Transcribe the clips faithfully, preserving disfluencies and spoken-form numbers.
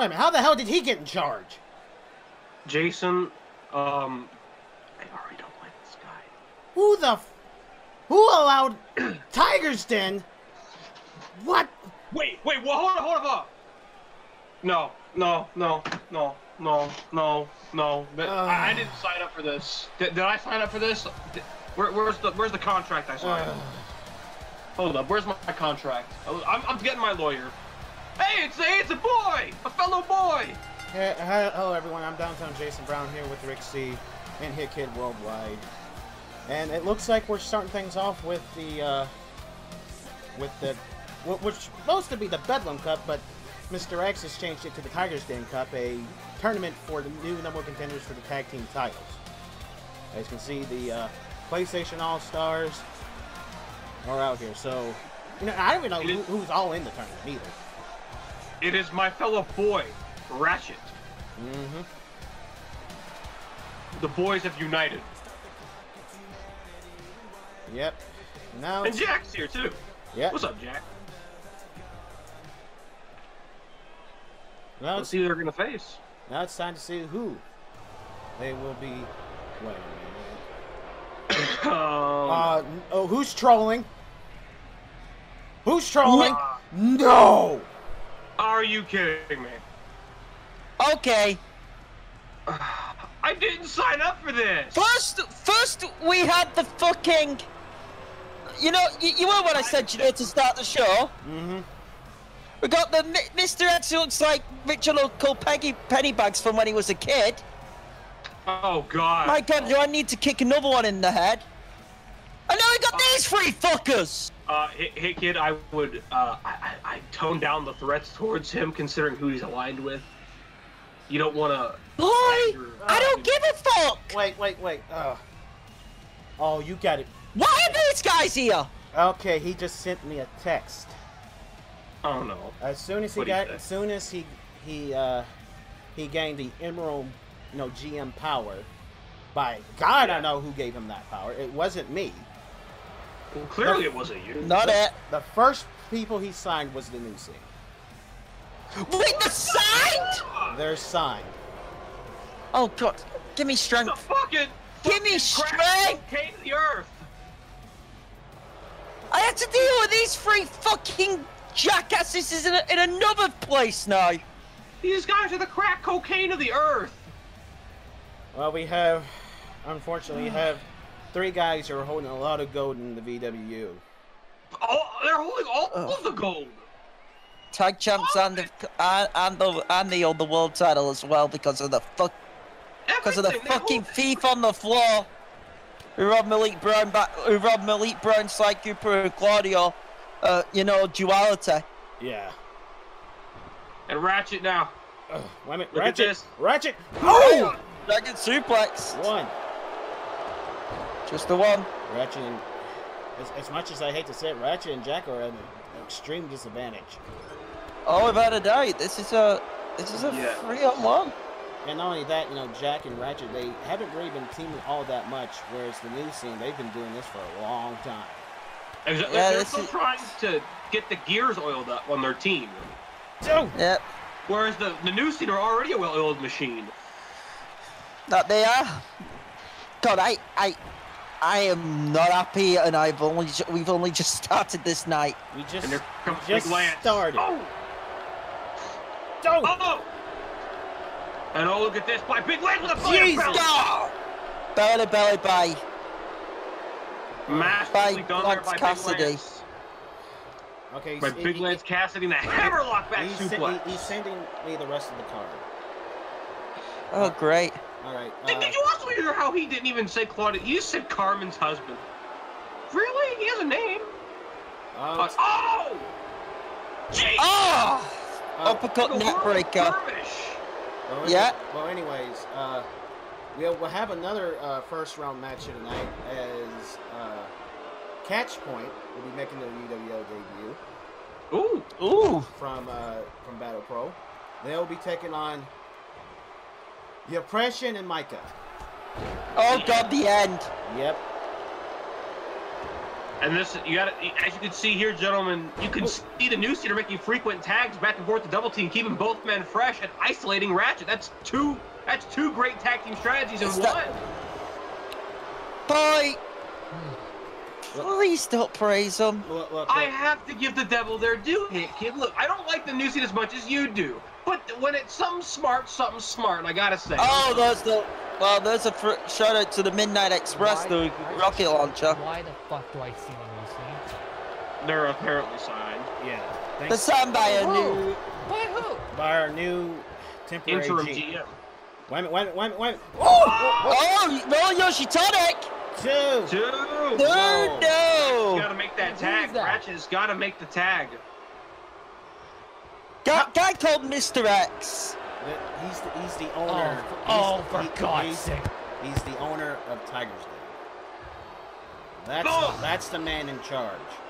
Wait a minute, how the hell did he get in charge? Jason, um, I already don't like this guy. Who the f... Who allowed Tiger's Den? What? Wait, wait, well, hold on, hold on, hold on. No, no, no, no, no, no, no. But uh, I, I didn't sign up for this. Did, did I sign up for this? Did, where, where's the Where's the contract I signed? Uh, hold up, where's my, my contract? I'm, I'm getting my lawyer. Hey, it's a, it's a boy, a fellow boy. Hey, hello everyone, I'm Downtown Jason Brown here with Rick C and Hit Kid Worldwide. And it looks like we're starting things off with the, uh, with the, which was supposed to be the Bedlam Cup, but Mister X has changed it to the Tiger's Den Cup, a tournament for the new number one contenders for the tag team titles. As you can see, the uh, PlayStation All-Stars are out here. So, you know, I don't even know who, who's all in the tournament either. It is my fellow boy, Ratchet. Mm-hmm. The boys have united. Yep. Now and Jack's here too. Yep. What's up, Jack? Now Let's see who they're gonna face. Now it's time to see who they will be. Wait a minute. um, uh, oh, who's trolling? Who's trolling? Uh, no. Are you kidding me? Okay. I didn't sign up for this. First, first we had the fucking. You know, you, you were when I said you know to start the show. Mm-hmm. We got the Mister X who looks like Richard Uncle Peggy Pennybags from when he was a kid. Oh God. My God, do I need to kick another one in the head? And now we got uh, these three fuckers. Uh, hey, hey kid, I would, uh, I, I, I tone down the threats towards him, considering who he's aligned with. You don't want to. Boy, uh, I don't give a fuck. Wait, wait, wait. Uh, oh, you got it. Why are these guys here? Okay, he just sent me a text. Oh no! As soon as he what got, as soon as he he uh he gained the Emerald, you know, G M power. By God, yeah. I know who gave him that power. It wasn't me. Well, clearly the, it wasn't you. Not the, it. The first people he signed was the new scene. Wait, the signed? They're signed. Oh God, give me strength. The fucking give me strength. Came to the earth. I had to deal with these three fucking jackasses in, a, in another place now. These guys are the crack cocaine of the earth. Well, we have, unfortunately, we have three guys who are holding a lot of gold in the V W U. Oh, they're holding all oh. of the gold. Tag champs and the and, and the and the on the world title as well because of the fuck because of the fucking thief on the floor. Who robbed Malik Brown back? Who robbed Malik Brown, Sly Cooper, and Claudio? Uh, you know, duality. Yeah. And Ratchet now. Uh, wait a minute. Look Ratchet. at this. Ratchet. Oh! Dragon suplex. One. Just the one. Ratchet and, as, as much as I hate to say it, Ratchet and Jack are at an extreme disadvantage. Oh, without a doubt, this is a this is a yeah. three on one. And not only that, you know, Jack and Ratchet, they haven't really been teaming all that much, whereas the new scene, they've been doing this for a long time. Exactly. Yeah, They're still is... trying to get the gears oiled up on their team. So, yep. Whereas the, the new scene are already a well-oiled machine. That they are. God, I, I, I am not happy, and I've only we've only just started this night. We just, and we just started. Oh. Don't. Oh. And oh, look at this! By Big Lance with a Jesus! Oh. Belly belly by. Masterfully by done there by Cassidy. Big Lance. Okay, by he, Big he, Lance Cassidy and the hammerlock back he's, suplex. He, he's sending me the rest of the card. Oh, great. All right. Uh, did, did you also hear how he didn't even say Claudia? He just said Carmen's husband. Really? He has a name. Uh, uh, oh! Jeez! Oh! Uh, Uppercut neckbreaker. Well, yeah. Well, anyways, uh, we'll, we'll have another uh, first round match here tonight as uh, Catch Point will be making their U W L debut. Ooh, ooh! From uh, from Battle Pro, they'll be taking on the Oppression and Micah. Oh God, the end. Yep. And this, you got to, as you can see here, gentlemen, you can see the new seed are making frequent tags back and forth to double team, keeping both men fresh and isolating Ratchet. That's two, that's two great tag team strategies in one. Boy, please don't praise them. Look, look, look. I have to give the devil their due, Hit Kid. Look, I don't like the new seed as much as you do, but when it's something smart, something smart, and I gotta say. Oh, there's the. Well, there's a fr shout out to the Midnight Express, Why- the why- rocket launcher. Why the fuck do I see the new scene? They're apparently signed. Yeah. The Thanks signed by a Who? new. By who? by our new temporary Interim G. G M. Wait a minute, wait a minute, wait a minute, wait a minute. Oh, no, Yoshitonic! Two. Two. No, Whoa. no! Gotta make that Who's tag. that? Ratchet's gotta make the tag. Guy, guy called Mister X. The- He's the, he's the owner. Oh, He's- oh, for he- God's he's, sake. He's the owner of Tiger's Den. That's, Boom. that's the man in charge.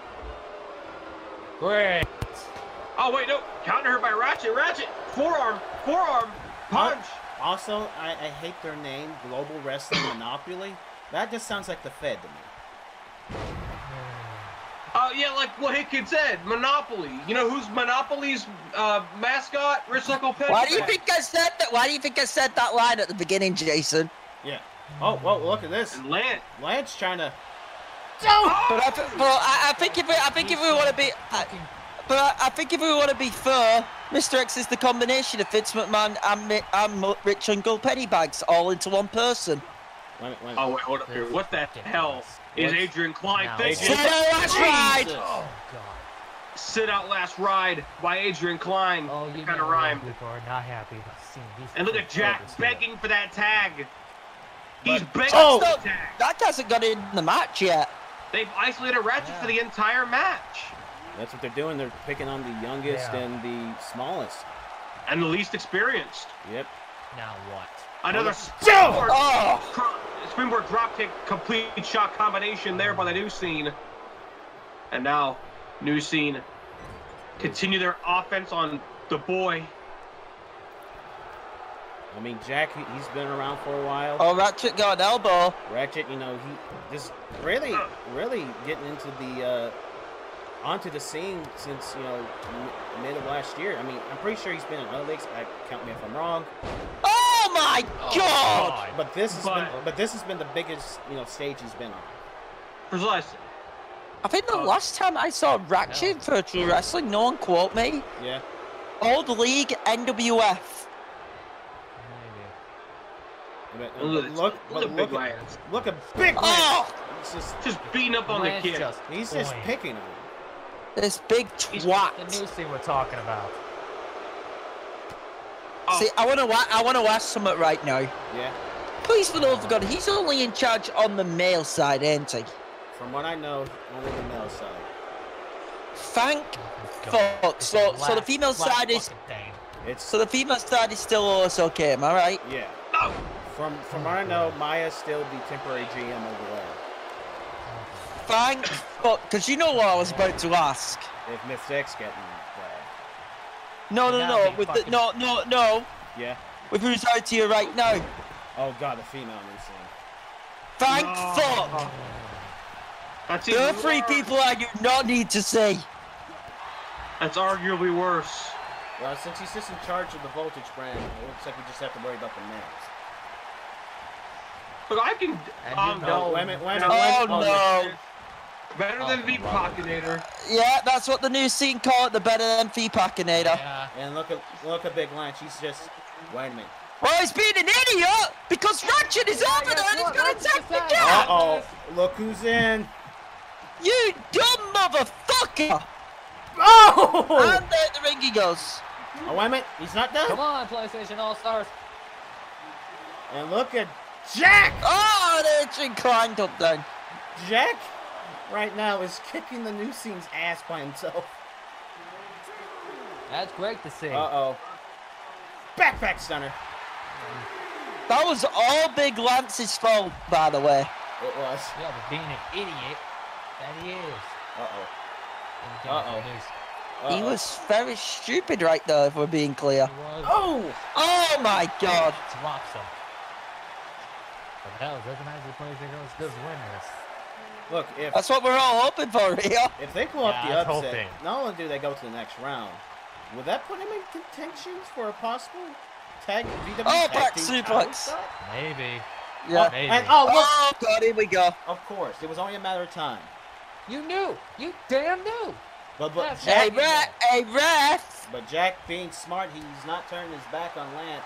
Great. Oh, wait, no. Counter her by Ratchet. Ratchet. Forearm. Forearm. Punch. Also, I, I hate their name, Global Wrestling Monopoly. That just sounds like the Fed to me. Oh, yeah, like what Hit Kid said. Monopoly. You know who's Monopoly's uh, mascot? Recycle Penny. Why do you think I said that? Why do you think I said that line at the beginning, Jason? Yeah. Oh, well, look at this. And Lance. Lance trying to... But I, th but I, I think if we, I think if we want to be, I, but I, I think if we want to be fair, Mister X is the combination of Vince McMahon and, Mi- and Rich Uncle Pennybags all into one person. Wait, wait, wait. Oh, wait, hold up here. What the hell is What? Adrian Klein Now, thinking? Sit out last ride. Oh, God. Sit out last ride by Adrian Klein. Oh, you Kind know of rhymed. people are not happy about seeing these And look at freaking Jack photos here. begging for that tag. He's But- begging Oh! for the tag. That hasn't got in the match yet. They've isolated Ratchet Yeah. for the entire match. That's what they're doing. They're picking on the youngest Yeah. and the smallest. And the least experienced. Yep. Now what? Another Oh, springboard, Oh! cro- springboard dropkick, complete shot combination there by the new scene. And now, new scene continue their offense on the boy. I mean, Jack, he, he's been around for a while. Oh, Ratchet got an elbow. Ratchet, you know, he just really, really getting into the, uh, onto the scene since, you know, m mid of last year. I mean, I'm pretty sure he's been in other leagues. I, count me if I'm wrong. Oh my Oh, God! God. But this has But- been, but this has been the biggest, you know, stage he's been on. Precisely. I think the Oh. last time I saw Ratchet in virtual wrestling, no one quote me. Yeah. Old League N W F. Maybe. But, uh, Look, but look, look but at Big look at, Lance. look at Big Lance. Oh! It's just, Just beating up on Lance the kid. just he's just boing. picking on him. This big He's- The twat. new scene we're talking about. Oh, See, I want to, I want to ask something right now. Yeah. Please, for the love of God, he's only in charge on the male side, ain't he? From what I know, only the male side. Thank God. fuck. It's So, the so the last- female last side is, fucking thing. It's so the female side is still always okay, am I right? yeah. no. From from what I know, Maya's still the temporary G M over there. Thank fuck, because you know what I was about to ask. If Miss X getting uh, No, no, Now no, they with the, fucking- no, no, no, yeah. with who's out here right now. Oh god, the female new scene. Thank No. fuck. That's There are even three worse. people I do not need to see. That's arguably worse. Well, since he's just in charge of the Voltage brand, it looks like we just have to worry about the males. Look, I can. And Um, you No, know- wait a minute, wait a minute. Oh wait a minute. no. Better Oh, than Veep brother. Pockinator. Yeah, that's what the new scene call it, the better than fee packinator. Yeah. And look at look at Big Lance. He's just wait a minute. Well, he's being an idiot because Ratchet is Yeah, over there guess and he's what? gonna Ratchet's take the aside. gap. Uh oh, look who's in. You dumb motherfucker! Oh! And there the ring he goes. Oh wait a minute, he's not done. Come on, PlayStation All Stars. And look at Jack. Oh, the Adrian climbed up down. Jack, right now is kicking the new scene's ass by himself. That's great to see. Uh oh. Backpack stunner. That was all Big Lance's fault, by the way. It was. Yeah, but being an idiot that he is. Uh oh. And he Uh-oh. came up Uh-oh. He was very stupid right there, if we're being clear. with news. He was. Oh! Oh my god. Drops him. But hell, doesn't matter if the PlayStation All Stars win this. Look, if That's what we're all hoping for here. if they pull up Yeah, the I'm upset, hoping. not only do they go to the next round, would that put him in contention for a possible tag V W Oh, tag back team title suplex. shot? Maybe. Yeah. Maybe. And oh look, Oh, God, here we go. of course, it was only a matter of time. You knew. You damn knew. But but That's Hey, Jack, ref! Hey, ref! but Jack being smart, he's not turning his back on Lance.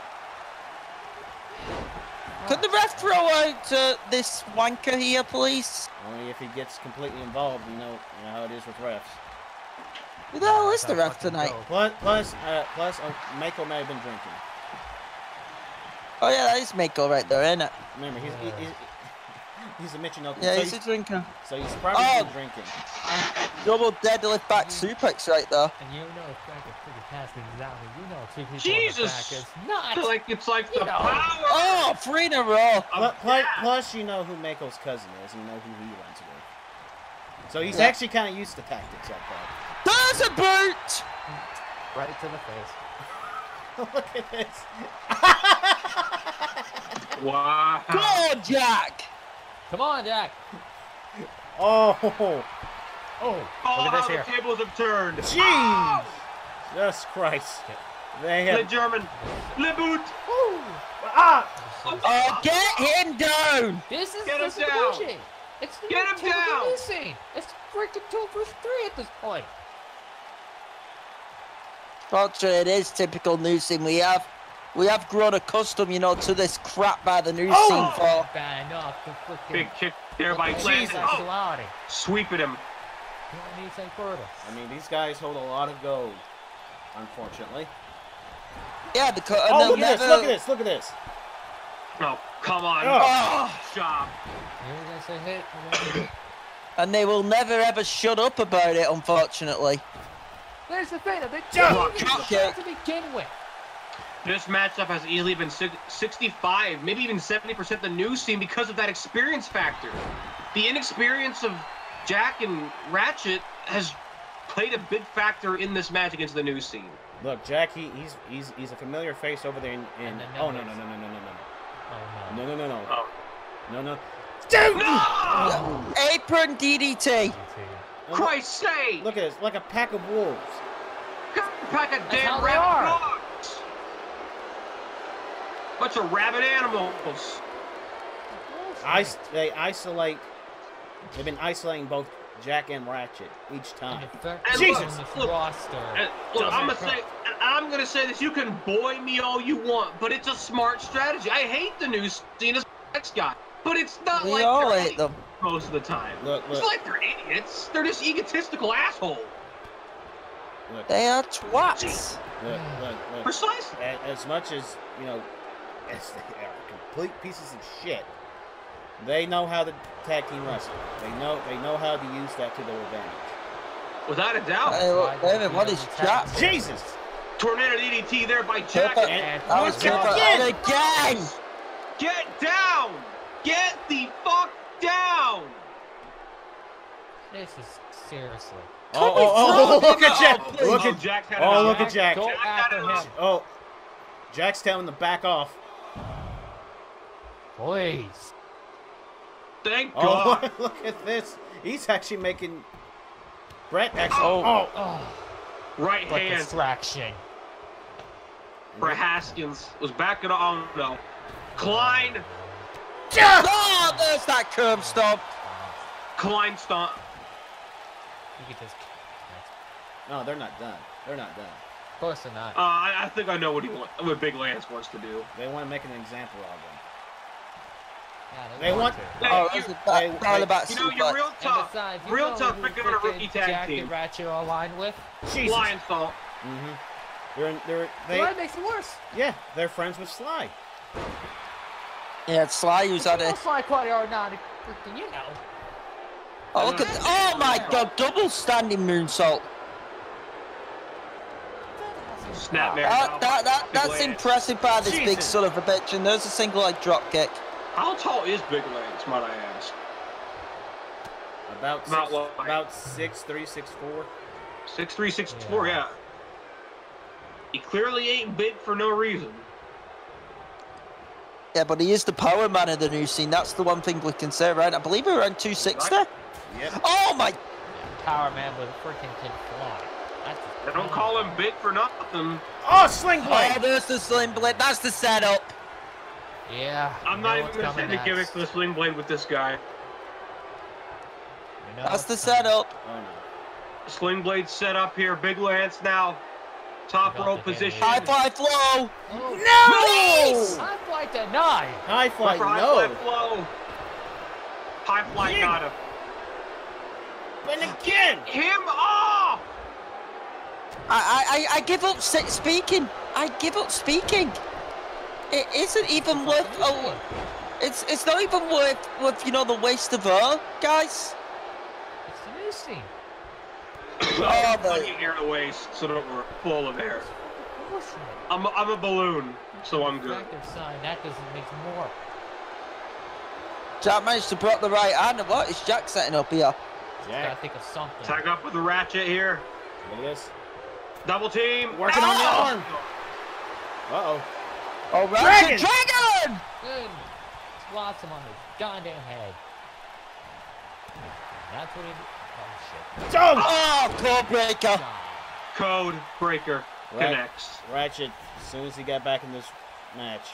Could the ref throw out uh, this wanker here, please? Only if he gets completely involved, you know, you know how it is with refs. Who the hell is the That's ref fucking tonight? dope. Plus, plus, uh, plus, oh, Mako may have been drinking. Oh, yeah, that is Mako right there, isn't it? Remember, he's he, he's, he's a Michinoku, Yeah, so, he's a he's, drinker. so he's probably Oh. been drinking. Double deadlift back suplex right there. And you know if I could freaking pass things out, and you know two people Jesus. on the back is not. Like it's like the You know. power. Oh, three in a row. Plus, of plus, Jack. plus, you know who Mako's cousin is, and you know who he runs with. So he's Yeah. actually kind of used to tactics like that. There's a boot! Right to the face. Look at this. Wow. Go on, Jack! Come on, Jack. Oh, Oh, Oh, look at how this the here. tables have turned. jeez! Jesus Christ. They Le have. German. Le boot. Woo. Ah! Oh, get him down! This is Get him this is down. bullshit. It's the Get him typical down. new scene. It's freaking two versus three at this point. Fortunately, it is typical new scene. We have, we have grown accustomed, you know, to this crap by the new Oh! scene for. Bad enough to freaking. Big kick there by Jesus. Lance. Oh, Sexuality. sweeping him. You don't need to say further. I mean, these guys hold a lot of gold, unfortunately. Yeah, because and Oh, they'll look at never. this! Look at this! Look at this! Oh, come on. Oh. Oh, Job. You're gonna say hit. and then- and they will never ever shut up about it, unfortunately. There's the thing. They Jump. didn't even Kick. to begin with. This matchup has easily been six- sixty-five, maybe even seventy percent the news scene because of that experience factor. The inexperience of Jack and Ratchet has played a big factor in this match against the news scene. Look, Jack, he, he's he's he's a familiar face over there in. in And the oh no no numbers. no no no no Oh no no no no no Oh. no no. Dude! No! Apron D D T. no. Christ sake! Look at this, like a pack of wolves. Pack of how damn they rabid are. dogs! Bunch of rabid animals. Is they isolate. They've been isolating both Jack and Ratchet each time. And Jesus! look, This look, roster. And look, doesn't I'm gonna pro- say, and I'm gonna say this. You can boy me all you want, but it's a smart strategy. I hate the new scene as next guy, but it's not We like all they're hate them. most of the time. Look, It's look. not like they're idiots. They're just egotistical assholes. Look, They are twats. look, look, look. Precisely. A- As much as you know, as they are complete pieces of shit, they know how to tag team wrestle. They know they know how to use that to their advantage. Without a doubt. Hey, look, wait a minute, what is Jack? Jesus! Tornado D D T there by Jack. Perfect. And- That was Look super. again. And again. Get down! Get the fuck down! This is seriously. Oh, oh, oh, throw look at Jack! Oh, Look Oh, at Jack had oh, enough. look at Jack. Go Jack after got it. him, Oh, Jack's telling them to back off. please. Thank Oh, God. look at this. He's actually making Brett actually. Oh. Oh, Oh, Right what hand distraction. for Haskins was backing on. Oh, no. Klein. Oh, there's that curb stomp. Klein stomp. You could just. no, they're not done. They're not done. Of course they're not. Uh, I, I think I know what he want, what Big Lance wants to do. They want to make an example of them. Yeah, they want- to. Hey, Oh, you- there's a Hey, ba- barrel hey, about You know, you're suplex. real And tough. besides, you Real know tough who picking on a freaking rookie tag Jack team. and Ratchet are aligned with. Jesus. Lion stomp. Mm-hmm. They're they're They, they that makes it worse. yeah they're friends with Sly. Yeah, it's Sly who's had You know it. Sly Quality are not freaking, you know. Oh, look at. Oh my God, double standing moonsault. Snap there. That, that, that, Big that's Lance. impressive by this big Jesus. son of a bitch, and there's a single leg drop kick. How tall is Big Lance, might I ask? About About six, what? about six three six four. Six three, six four, yeah. He clearly ain't big for no reason. Yeah, but he is the power man of the new scene. That's the one thing we can say, right? I believe we're around two sixty. Yep. Oh my! Power man with a freaking kid fly. That's They don't call him big for nothing. Oh, sling blade. Oh, there's the sling blade. That's the setup. Yeah. I'm you not know even what's gonna coming say the gimmick next. for the sling blade with this guy. You know That's the what's coming. setup. Oh, no. Sling blade set up here. Big Lance now. Top Got row the damn position. High fly flow. Oh, No! I flight denied. High fly, High no. fly flow. High fly Yeah. got him. But again. Him off! I, I, I give up se- speaking. I give up speaking. It isn't even worth. Oh, it's it's not even worth worth you know the waste of air, guys. It's the new scene. Oh, Plenty the, of air to waste, so don't worry. Full of air. Bullshit. I'm a, I'm a balloon, so I'm good. Active sign. That doesn't make more. Jack managed to block the right hand. What is Jack setting up here? Gotta Jack, think of something. Tag up with the ratchet here. look at this. Double team. Working on the Oh! arm. Uh-oh. Oh, Dragon! Dragon! Dragon! Good. Slots him on his goddamn head. That's what he did. Oh shit. Oh! Oh, code breaker. God. Code breaker Right. connects. Ratchet, as soon as he got back in this match.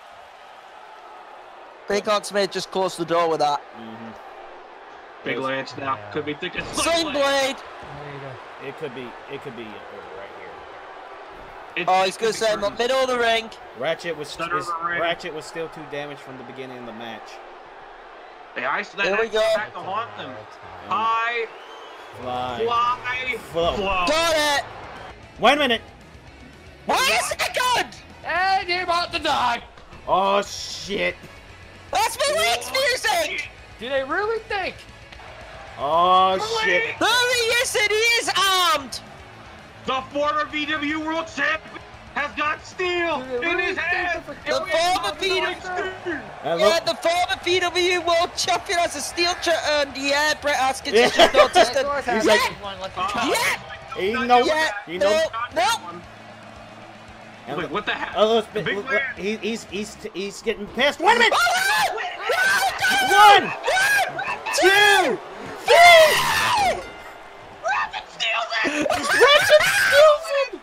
Big Ox may just close the door with that. Mm-hmm. Big Lance now Yeah. could be thinking. Sling blade. There you go. It could be, it could be over right here. It's- Oh, he's gonna say in the middle of the ring. Ratchet was, Center of was the ring. Ratchet was still too damaged from the beginning of the match. Yeah, I that, There we that's go. back to haunt them. It's time. High Fly. fly Flow. flow. Got it. Wait a minute. Wait a second. And you're about to die. Oh shit. That's my legs music. Do they really think? Oh shit. Oh, yes, it is armed. The former V W World Champion has got steel Dude, it in really his hand. stinks The And we have former no V W excuse. And Yeah, look, the former P W World Champion has a steel shirt earned. Yeah, Brett Haskins Yeah. has just noticed Of course, it. He's I like- just want to let them Uh, try. Yeah. he Not knows. doing Yeah. that. He No. knows. Not No. that one. And Like, look, what the heck? oh, look, The big look, man. he, he's he's he's getting past. Wait a minute. One, One, two, three. Ratchet steals it! Ratchet steals it.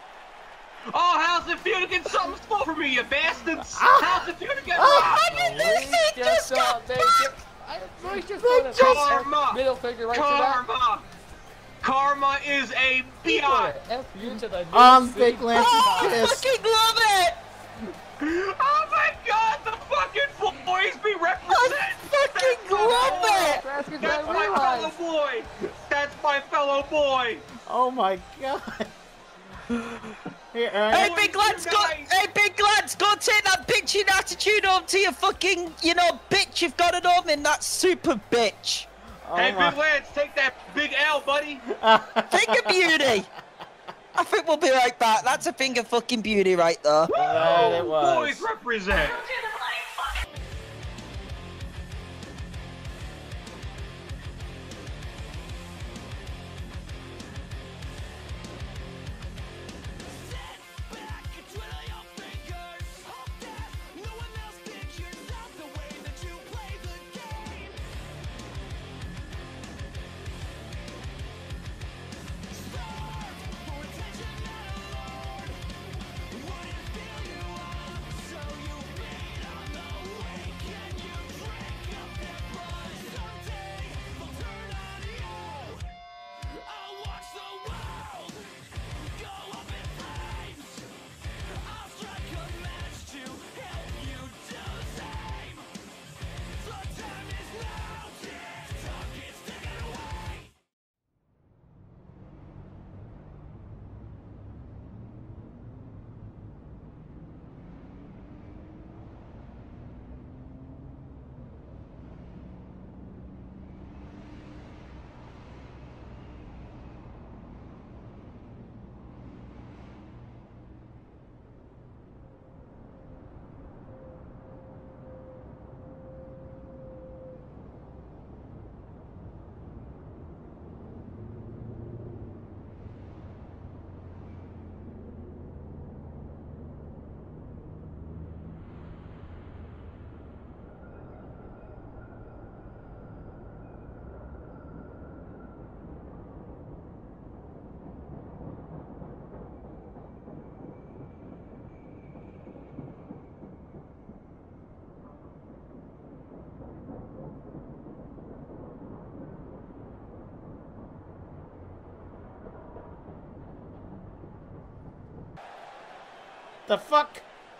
Oh, how's it feel to get something stole from me, you bastards? Ah. How's it feel to get Ah. robbed? This thing just got they fucked. just, I really just They want just- Karma. middle finger right to that. Karma! Karma is a biatch! F you to the Um, new Big scene. Lance Oh, is I pissed. fucking love it. Oh my god, the fucking boys be represented! I fucking love it. That's because That's I my fellow realized. boy! That's my fellow boy! Oh my god. Here, uh, Hey, Boys, big lads, you go! guys. Hey, big lads, go take that bitching attitude home to your fucking, you know, bitch. You've got it home in that super bitch. oh hey, my- Big Lance, take that big L, buddy! Finger beauty. I think we'll be right back. That's a finger fucking beauty right there. That it was. Boys represent! the fuck?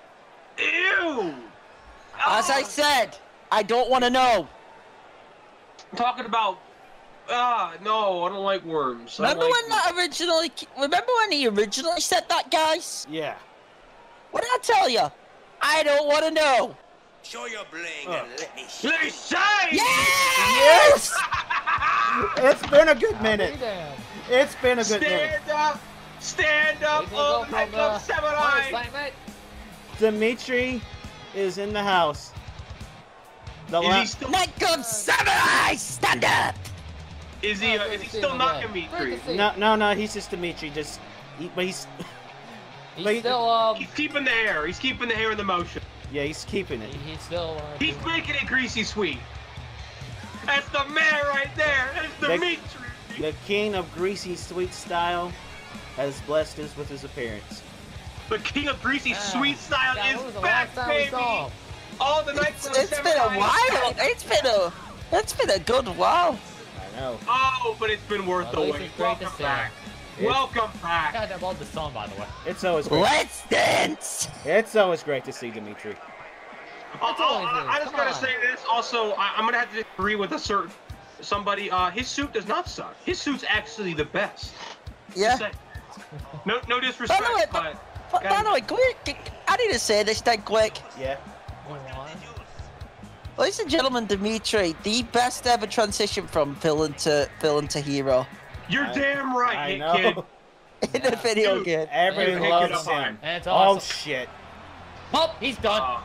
Ew! As I Oh, said, I don't want to know. I'm talking about. Ah, no, I don't like worms. I don't Remember like when that originally? Remember when he originally said that, guys? Yeah. What did I tell you? I don't want to know. Show your bling Oh. and let me see. Let me shine! Yes! It's been a good I'll be minute. damned. It's been a good minute. Stand up! Stand up! He's Oh, gonna go my from, God, uh, Samurai! assignment. Dimitri is in the house. The Is la- he still? Let go, samurai! Stand up! Is he? Uh, Oh, is he great to see still him knocking again. me Great three? to see. No, no, no. He's just Dimitri. Just, he, but he's, He's But he- still um. He's keeping the hair. He's keeping the hair in the motion. yeah, he's keeping it. he- He's still. Uh, He's doing- making it greasy sweet. That's the man right there. That's They- Dimitri. The king of greasy sweet style has blessed us with his appearance. The king of greasy Yeah. sweet style Yeah, when is was the back, last time we baby. saw him? All the nights It's, on the it's been a Samurai. while. It's been a. It's been a good while. I know. Oh, but it's been worth Well, the at least wait. it's great to Welcome see back. him. Welcome back. God, I love the song, by the way. It's always great. Let's dance. It's always great to see Dimitri. Oh, That's oh, always I, is. I just Come gotta on. say this. Also, I, I'm gonna have to agree with a certain somebody. Uh, his suit does not suck. His suit's actually the best. Yeah. Just saying. No, no disrespect, By the way, but But by the way, quick, I need to say this then quick. Yeah. Go on. Ladies and gentlemen, Dimitri, the best ever transition from villain to villain to hero you're I- damn right, I Hit know. in Yeah. a video Dude, game. Everybody Pick it loves up. him. And it's Oh awesome. shit. Oh, he's done. Uh,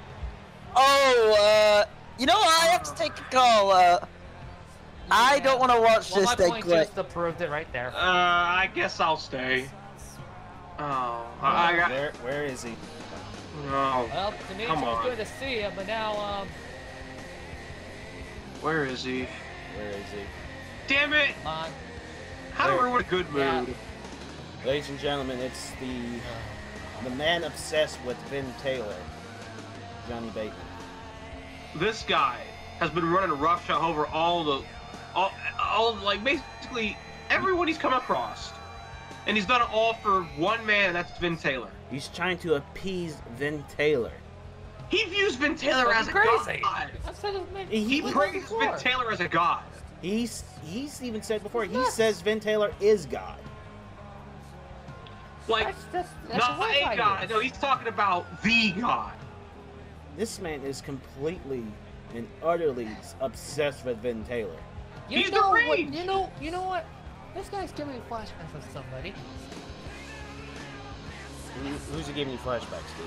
Oh, uh, you know what? I have to take a call. Uh, I don't want to watch well, this my thing point quick. just approved it right there. uh, I guess I'll stay. Oh, I, I got. Where, where is he? No. Well, Dimitri, Come it's on. good to see you, but now, um, Where is he? Where is he? Damn it! come on. How There. are we in a good mood? Yeah. Ladies and gentlemen, it's the the man obsessed with Vin Taylor, Johnny Bateman. This guy has been running roughshod over all the, all, all like basically everyone he's come across, and he's done it all for one man, and that's Vin Taylor. He's trying to appease Vin Taylor. He views Vin Taylor as a crazy. god. I said it was He- He he- praises before. Vin Taylor as a god. He's he's even said before. He Nuts. says Vin Taylor is God. Like, That's, that's, that's not what a I god. use. No, he's talking about the god. This man is completely and utterly obsessed with Vin Taylor. You He's the know what? rage. You know. You know what? This guy's giving me flashbacks of somebody. Who, who's he giving you flashbacks to?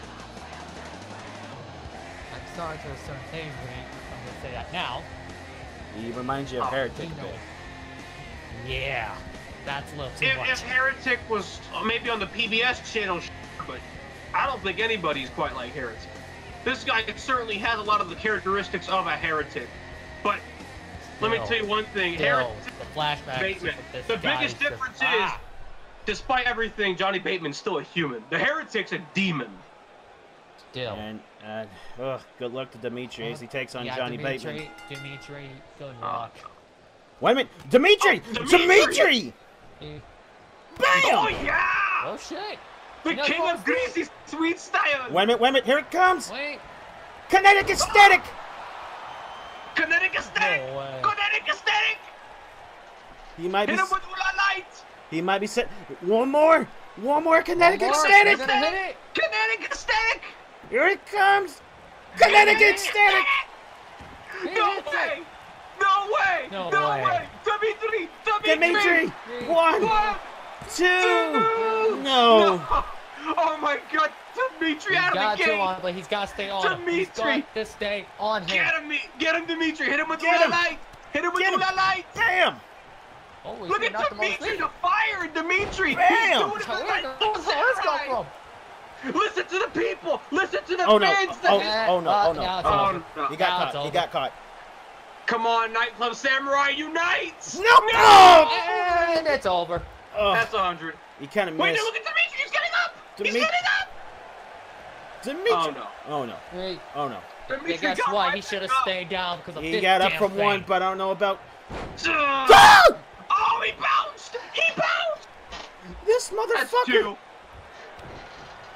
I'm sorry to a certain age, but I'm gonna say that now. He reminds you of Oh, Heretic you a know. bit. Yeah, that's a little too If, much. if Heretic was uh, maybe on the P B S channel, but I don't think anybody's quite like Heretic. This guy certainly has a lot of the characteristics of a heretic. But let me Still, tell you one thing, Still, Heretic the flashbacks. Bateman. with this The guy biggest is just- difference ah, is, despite everything, Johnny Bateman's still a human. The heretic's a demon. still. And uh, ugh, good luck to Dimitri as he takes on yeah, Johnny Dimitri, Bateman. Dimitri, good Uh, luck. Wait a minute, Dimitri! Oh, Dimitri! Dimitri! He- Bam! Oh yeah! oh shit! The You know, king go of greasy sweet style. Wait a minute, wait a minute, here it comes! Wait. Kinetic aesthetic! Kinetic aesthetic. No way. Kinetic aesthetic. He might be Hit him with Ula light. he might be set one more! One more kinetic One more, aesthetic! you're gonna hit it. Kinetic aesthetic. Here it comes! Kinetic aesthetic! He No hits way! it. No way! No No way. way! Dimitri! Dimitri! Dimitri! Three. One, One, two! two! No! Oh my God! Dimitri He's out got of the to gate! on, but he's got to stay on. him. He's Dimitri. got to stay on him. Get him! Get him, Dimitri! Hit him with Get Ula him. light! Hit him with Get him. Ula light! Damn! Oh, he's Look gonna at knock him off his Dimitri! feet. The fire, Dimitri! Bam. He's doing it Where like did the those horns come samurai. from? Listen to the people! Listen to the Oh no! fans! Oh, that- oh no! Uh, Oh no! now it's Oh over. no! He got Now it's caught! He over. got caught! Come on, Nightclub Samurai unites! No! No! And it's over. Oh, That's a hundred. he kind of Wait, missed. no, look at Dimitri! He's getting up! He's Dimitri- getting up! Dimitri! Oh no. Oh no! Hey, Oh no! Dimitri hey, guess got what? right He should have back up. stayed down because of He this got up damn from thing. one, but I don't know about. Ugh. Ah! Oh, he bounced! He bounced! This That's motherfucker! two.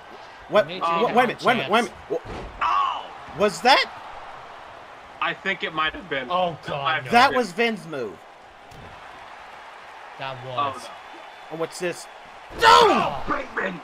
What? Dimitri Wait, had wait a no minute. Wait a minute. Wait a minute. chance. Oh! Was that? I think it might have been. Oh, It God, might have no. That been. was Vin's move. That Oh, was. no. Oh, what's this? No! Oh, Bateman!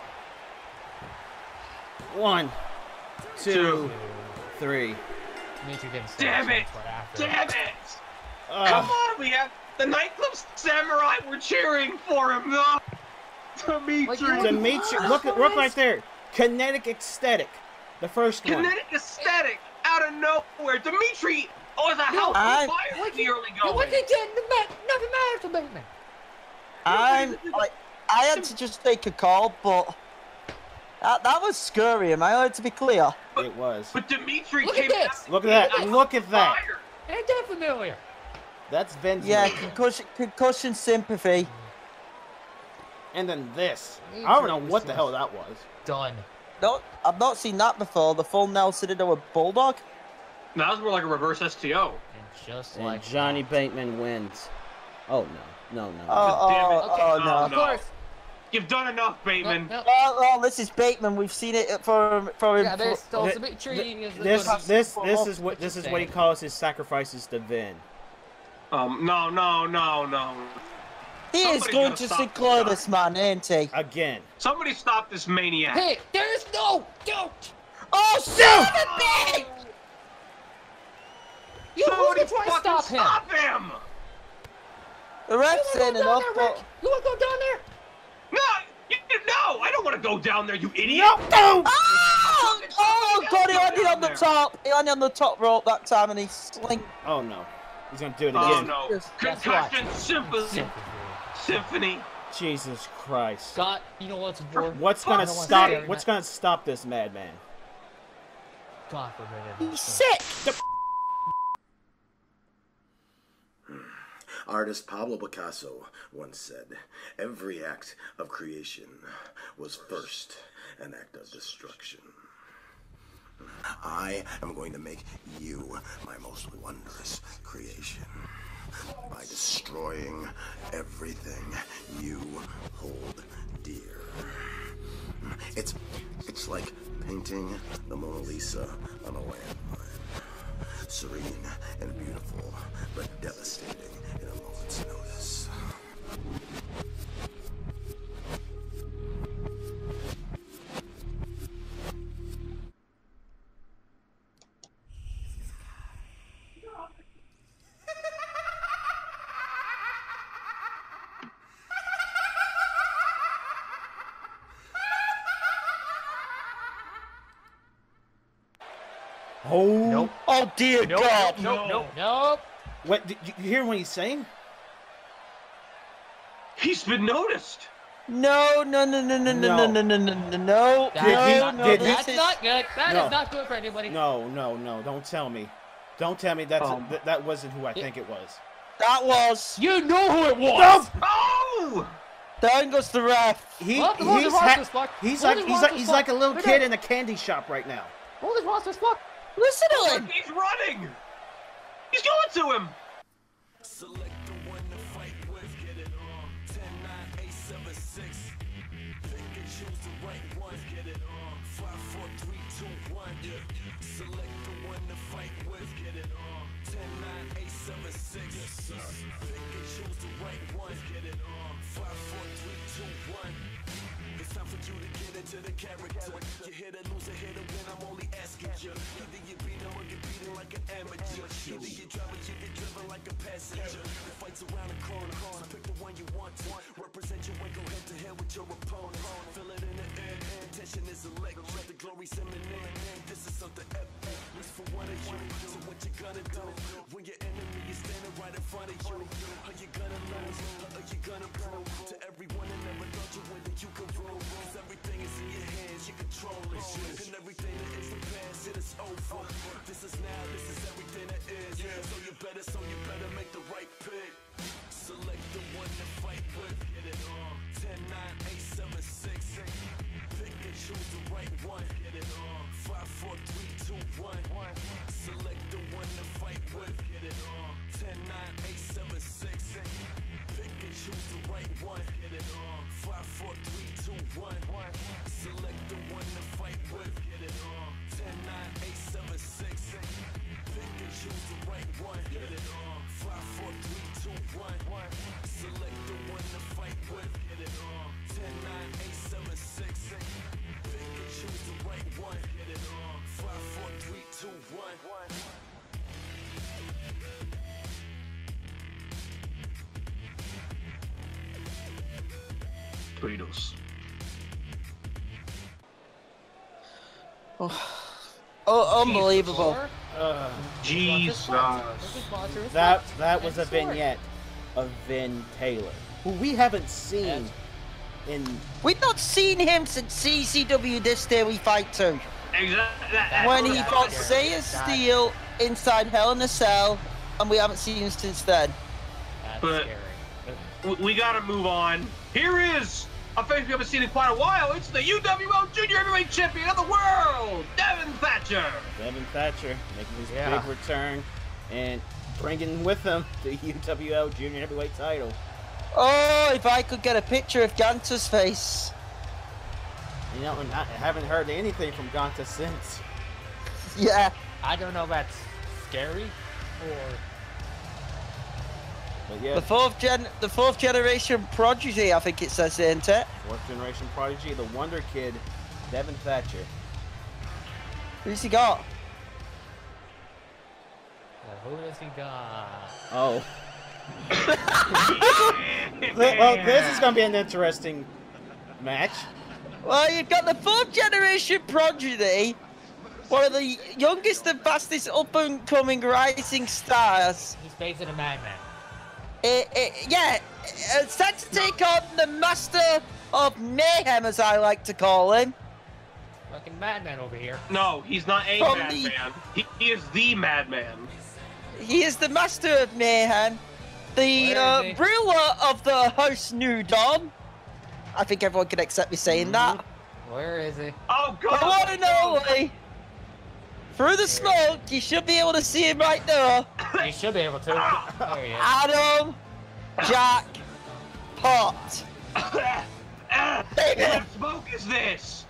One, two, Two. three. Dimitri didn't stand Damn a it! chance right after. Damn it! Uh, Come on, we have the nightclub samurai. We're cheering for him. No, Dimitri. Like, you- Dimitri, look at look right there. Kinetic ecstatic. The first one. Kinetic aesthetic out of nowhere. Dimitri was a house I- on fire in the early You going. want to get the back? Nothing matters to Bateman. I'm like, I had to just take a call, but that, that was scary. Am I allowed to be clear? It was. But Dimitri Look at came this. out Look at that. on Look at that. fire. Ain't that familiar? That's Vin's Yeah, move. concussion, concussion sympathy. And then this. Me I don't too. know what the hell that was. Done. No, I've not seen that before. The full Nelson into a bulldog. No, that was more like a reverse S T O. And just And like Johnny that. Bateman wins. Oh no, no, no. Oh, Damn it. oh, Okay, oh no, no. Of course. You've done enough, Bateman. No, no. Oh, well, this is Bateman. We've seen it for for him. Yeah, there's for- still Th- Dimitri. is the This good- this this is what this is what he calls his sacrifices to Vin. Um, no, no, no, no. he is somebody's going gotta to stop secure this this man, ain't he? Again. Somebody stop this maniac. Hey, there's no. Don't. Oh, son of a bitch! You Somebody want to try to fucking stop him? stop him! The You ref's want to saying go down enough, there, Rick? but You want to go down there? No, you, no, I don't want to go down there, you idiot. No, no. oh, oh God, he landed on the Down there. top. He landed on the top rope that time, and he sling. Oh no. He's gonna do it Oh again. no. Yes, guess Concussion symphony. Sympathy. Symphony. Jesus Christ. Scott, you know what's for? What's gonna I don't wanna stop? say What's that. gonna stop this madman? God forbid it. He's sick. Artist Pablo Picasso once said, "Every act of creation was first an act of destruction." I am going to make you my most wondrous creation by destroying everything you hold dear. It's it's like painting the Mona Lisa on a landmine. Serene and beautiful, but devastating in a moment's notice. Oh. Nope. Oh dear Nope. God. Nope. Nope. Nope. What? Did you hear what he's saying? He's been noticed. No, no, no, no, no, no, no, no, no, no, no, no, That's, Did he- no, not, no. did he- This that's is not good. That No. is not good for anybody. No, no, no. Don't tell me. Don't tell me that's Um, that, that wasn't who I think it was. that was. You know who it was. No! Oh! Down goes the ref. He, Hold- hold he's his ha- roster's fucked. he's Hold like his he's like roster's he's like a fucked. little Look kid at- in a candy shop right now. Hold his roster's fuck. Listen to him. He's running! He's going to him! Select the one to fight with, get it on. ten, nine, eight, seven, six. Pick and choose the right one, get it on. five, four, three, two, one. Yeah. Select the one to fight with, get it on. ten, nine, eight, seven, six. Yes, sir. Pick and choose the right one, get it on. five, four, three, two, one. It's time for you to get into the character. You hit a loser, hit a win, I'm only asking you. Either you beat him or you beat him like an amateur. Either you drive or you get driven like a passenger. The fight's around the corner, so pick the one you want to. Represent you and go head to head with your opponent. Feel it in the air, tension is electric. The glory's imminent. This is something epic. It's for one of you. So what you gonna do when your enemy is standing right in front of you? Are you gonna lose? Or are you gonna prove to everyone that never thought you win that you can rule? 'Cause everything is in your hands, you control it. And everything that is the past, it is over. This is now, this is everything that is. So you better, so you better make the right pick. Select the one to fight with, get it on. ten, nine, eight, seven, six. Pick and choose the right one, get it on. five, four, three, two, one. Select the one to fight with, get it on. ten, nine, eight, seven, six. Pick and choose the right one, get it on. Five, four, three, two, one. Select the one to fight with, get it on. Ten, nine, eight, seven, six. Pick and choose the right one, get it on. Five, four, three, two, one. Select the one to fight with, get it on. Ten, nine, eight, seven, six. Pick and choose the right one, get it on. Five, four, three, two, one. Tweedles. Oh, oh unbelievable. Uh, Jesus. that that was a vignette of Vin Taylor, who we haven't seen in. We've not seen him since C C W This Day We Fight two. Exactly. When he fought Saya Steel inside Hell in a Cell, and we haven't seen him since then. That's But- scary. We gotta move on. Here is a face we haven't seen in quite a while. It's the U W L Junior Heavyweight Champion of the World, Devin Thatcher. Devin Thatcher making his Yeah. big return and bringing with him the U W L Junior Heavyweight title. Oh, if I could get a picture of Ganta's face. You know, and I haven't heard anything from Gonta since. Yeah. I don't know if that's scary or But yeah, The fourth gen, the fourth generation prodigy, I think it says, isn't it? fourth generation prodigy, the Wonder Kid, Devin Thatcher. Who's he got? uh, who has he got? Oh. Well, this is going to be an interesting match. Well, you've got the fourth generation prodigy, one of the youngest and fastest up and coming rising stars. He's facing a madman. Eh, eh, yeah, uh, set to take on the master of mayhem, as I like to call him. Fucking madman over here. No, he's not a From madman. the- He, he is the madman. He is the master of mayhem, the Where uh, is he? ruler of the House New Dawn. I think everyone can accept me saying that. Where is he? Oh The God! one and only. Through the smoke, you should be able to see him right there. You should be able to. There he is. Adam Jack Pot. What smoke is this?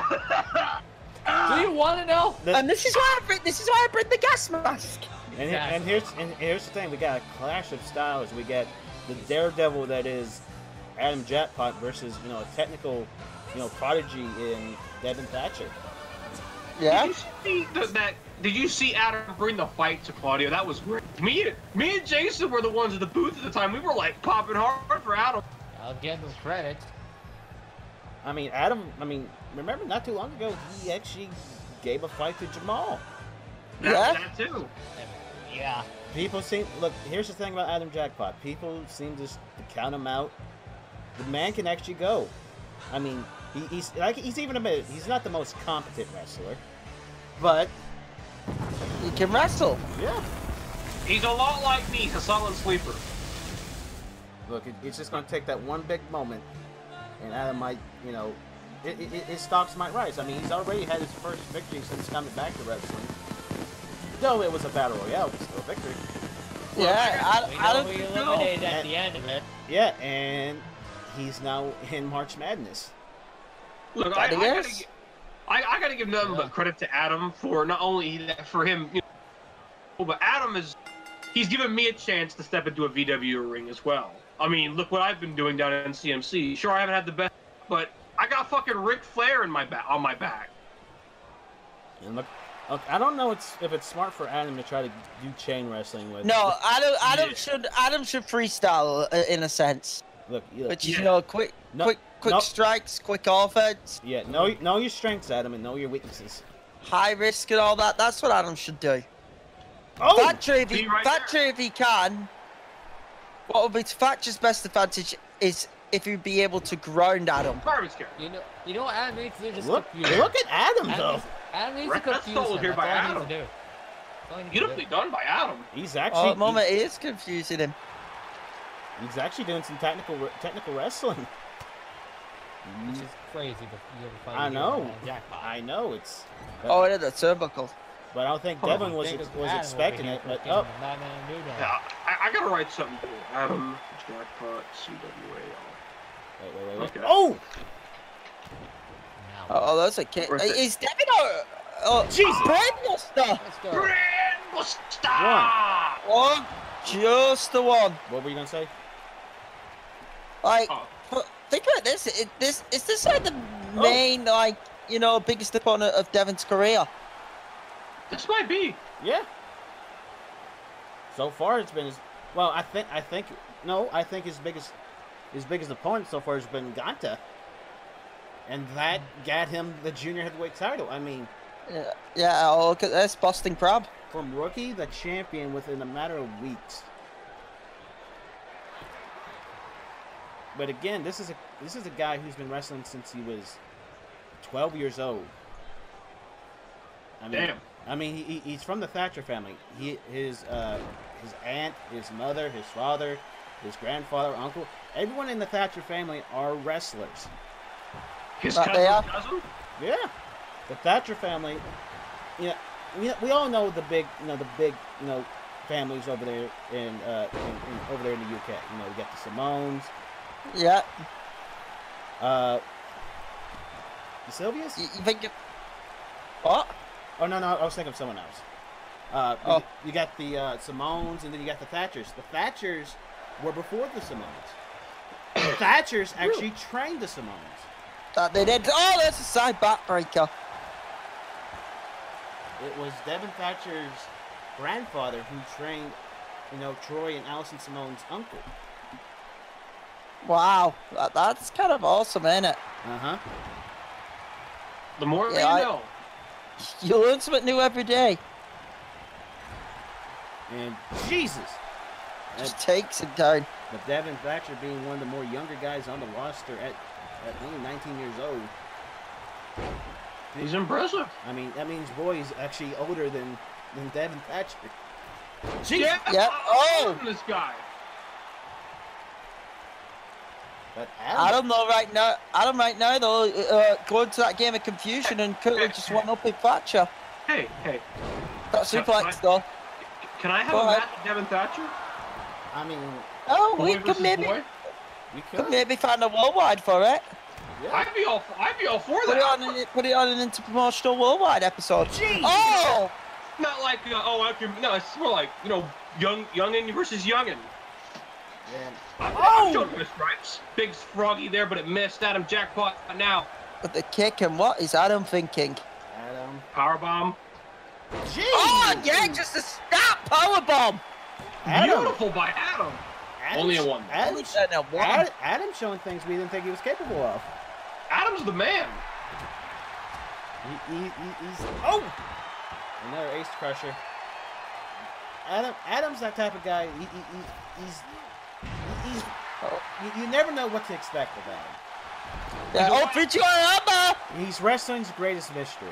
Do you want to know? The- And this is why I bring, this is why I bring the gas mask. And, he- and here's and here's the thing: we got a clash of styles. We got the daredevil that is Adam Jackpot versus you know a technical, you know prodigy in Devin Thatcher. Yeah. Did you see the, that? Did you see Adam bring the fight to Claudio? That was weird. Me, me and Jason were the ones at the booth at the time. We were like popping hard for Adam. I'll give him credit. I mean, Adam. I mean, remember not too long ago he actually gave a fight to Jamal. That, Yeah. that too. Yeah. People seem look. Here's the thing about Adam Jackpot. People seem to, s- to count him out. The man can actually go. I mean, he, he's like he's even admitted he's not the most competent wrestler, but He can wrestle. yeah. He's a lot like me. He's a solid sleeper. Look, it, it's just going to take that one big moment, and Adam might, you know, it, it, his stocks might rise. I mean, he's already had his first victory since coming back to wrestling. Though it was a battle royale, but still a victory. Yeah. I, We I know don't we know. eliminated at the end of it. Yeah, and he's now in March Madness. Look, I, I, That gotta, is. gi- I, I gotta give nothing Yeah. but credit to Adam for not only that, for him, you know, but Adam is, he's given me a chance to step into a V W ring as well. I mean, look what I've been doing down in C M C. Sure, I haven't had the best, but I got fucking Ric Flair in my back, on my back. And look, look, I don't know it's, if it's smart for Adam to try to do chain wrestling with. No, Adam. Adam Yeah. should. Adam should freestyle uh, in a sense, Look, look which is Yeah. you know quick, No- quick, quick no. strikes, quick offense, yeah, know know your strengths, Adam, and know your weaknesses. high risk, and all that. That's what Adam should do. Oh, Thatcher, if he, see right Thatcher, there. if he can, what would be Thatcher's best advantage is if he'd be able to ground Adam. Garbage can. You know, you know what Adam needs to do? Just look, confuse him. look at Adam Adam though. needs, Adam needs Right, to that's confuse stolen him. here That's by all he Adam. needs to do. That's all he needs to Beautifully do. done by Adam. He's Oh, actually at the moment, he- it is confusing him. he's actually doing some technical technical wrestling. Which is crazy. To, you ever find I a know. hero on Jackpot. I know it's. But, Oh, it is a turnbuckle. but I don't think Oh, Devin I was think ex- it's was Adam expecting over it. here But for oh, Batman and New Dawn. Yeah, I, I gotta write something here. Adam Jackpot C W A L. Wait, wait, wait, wait. Okay. Oh! Now, Oh, that's a kick. Where's it? Is Devin or oh, Jesus. Brainbuster? let's go. Brainbuster! One, just the one. What were you gonna say? Like, Oh. f- think about this. It, this is this like the main, like, you know, biggest opponent of Devin's career? This might be. Yeah. So far, it's been his. Well, I think. I think. No, I think his biggest, his biggest opponent so far has been Ganta, and that got him the junior heavyweight title. I mean, Yeah, yeah. Oh, look at this, Boston Crab. from rookie to champion within a matter of weeks. But again, this is a this is a guy who's been wrestling since he was twelve years old. I mean, Damn. I mean, he, he's from the Thatcher family. He, his, uh, his aunt, his mother, his father, his grandfather, uncle, everyone in the Thatcher family are wrestlers. His But they cousin's are- cousin? Yeah, the Thatcher family. You know, we, we all know the big, you know, the big, you know, families over there in, uh, in, in over there in the U K. You know, you got the Simones, Yeah. uh, the Sylvias. You, you think? It... What? Oh no, no, I was thinking of someone else. Uh, Oh. you, you got the uh, Simones, and then you got the Thatchers. The Thatchers were before the Simones. The Thatchers actually trained the Simones. That they did. Oh, there's a side backbreaker. It was Devin Thatcher's grandfather who trained, you know, Troy and Allison Simone's uncle. Wow, that, that's kind of awesome, isn't it? Uh huh. The more Yeah, you I- know. You learn something new every day. And Jesus, Just takes it down. but Devin Thatcher being one of the more younger guys on the roster at, at only nineteen years old. He's impressive. I mean, that means Roy is actually older than than Devin Thatcher. Jesus. Yeah. Yeah. Oh. Oh. This guy. But Adam, Adam though right now, Adam right now though, uh, going to that game of confusion and Curtly just went up in Thatcher. Hey, hey. Got Can- suplex can I- though. Can I have Go a ahead. match with Devin Thatcher? I mean, Oh, Boy we versus could maybe boy? we could could. maybe find a worldwide for it. Yeah. I'd be all. I'd be all for Put it that. on, an, put it on an interpromotional worldwide episode. Jeez. Oh, Not like uh, oh, I can. No, it's more like you know, young youngin versus youngin. Man. I, Oh! I showed him the stripes. Big froggy there, but it missed. Adam jackpot now. with the kick and what is Adam thinking? Adam. Powerbomb. Jeez. Oh yeah, just a snap powerbomb. Adam. Beautiful by Adam. Adam's- Only a one. Adam's, Only a one. Ad- Adam's showing things we didn't think he was capable of. Adam's the man. He, he, he, he's oh, another ace crusher. Adam, Adam's that type of guy. He, he, he, he's, he, he's. You, you never know what to expect with Adam. Yeah, oh, Fritz Arama. He's wrestling's greatest mystery.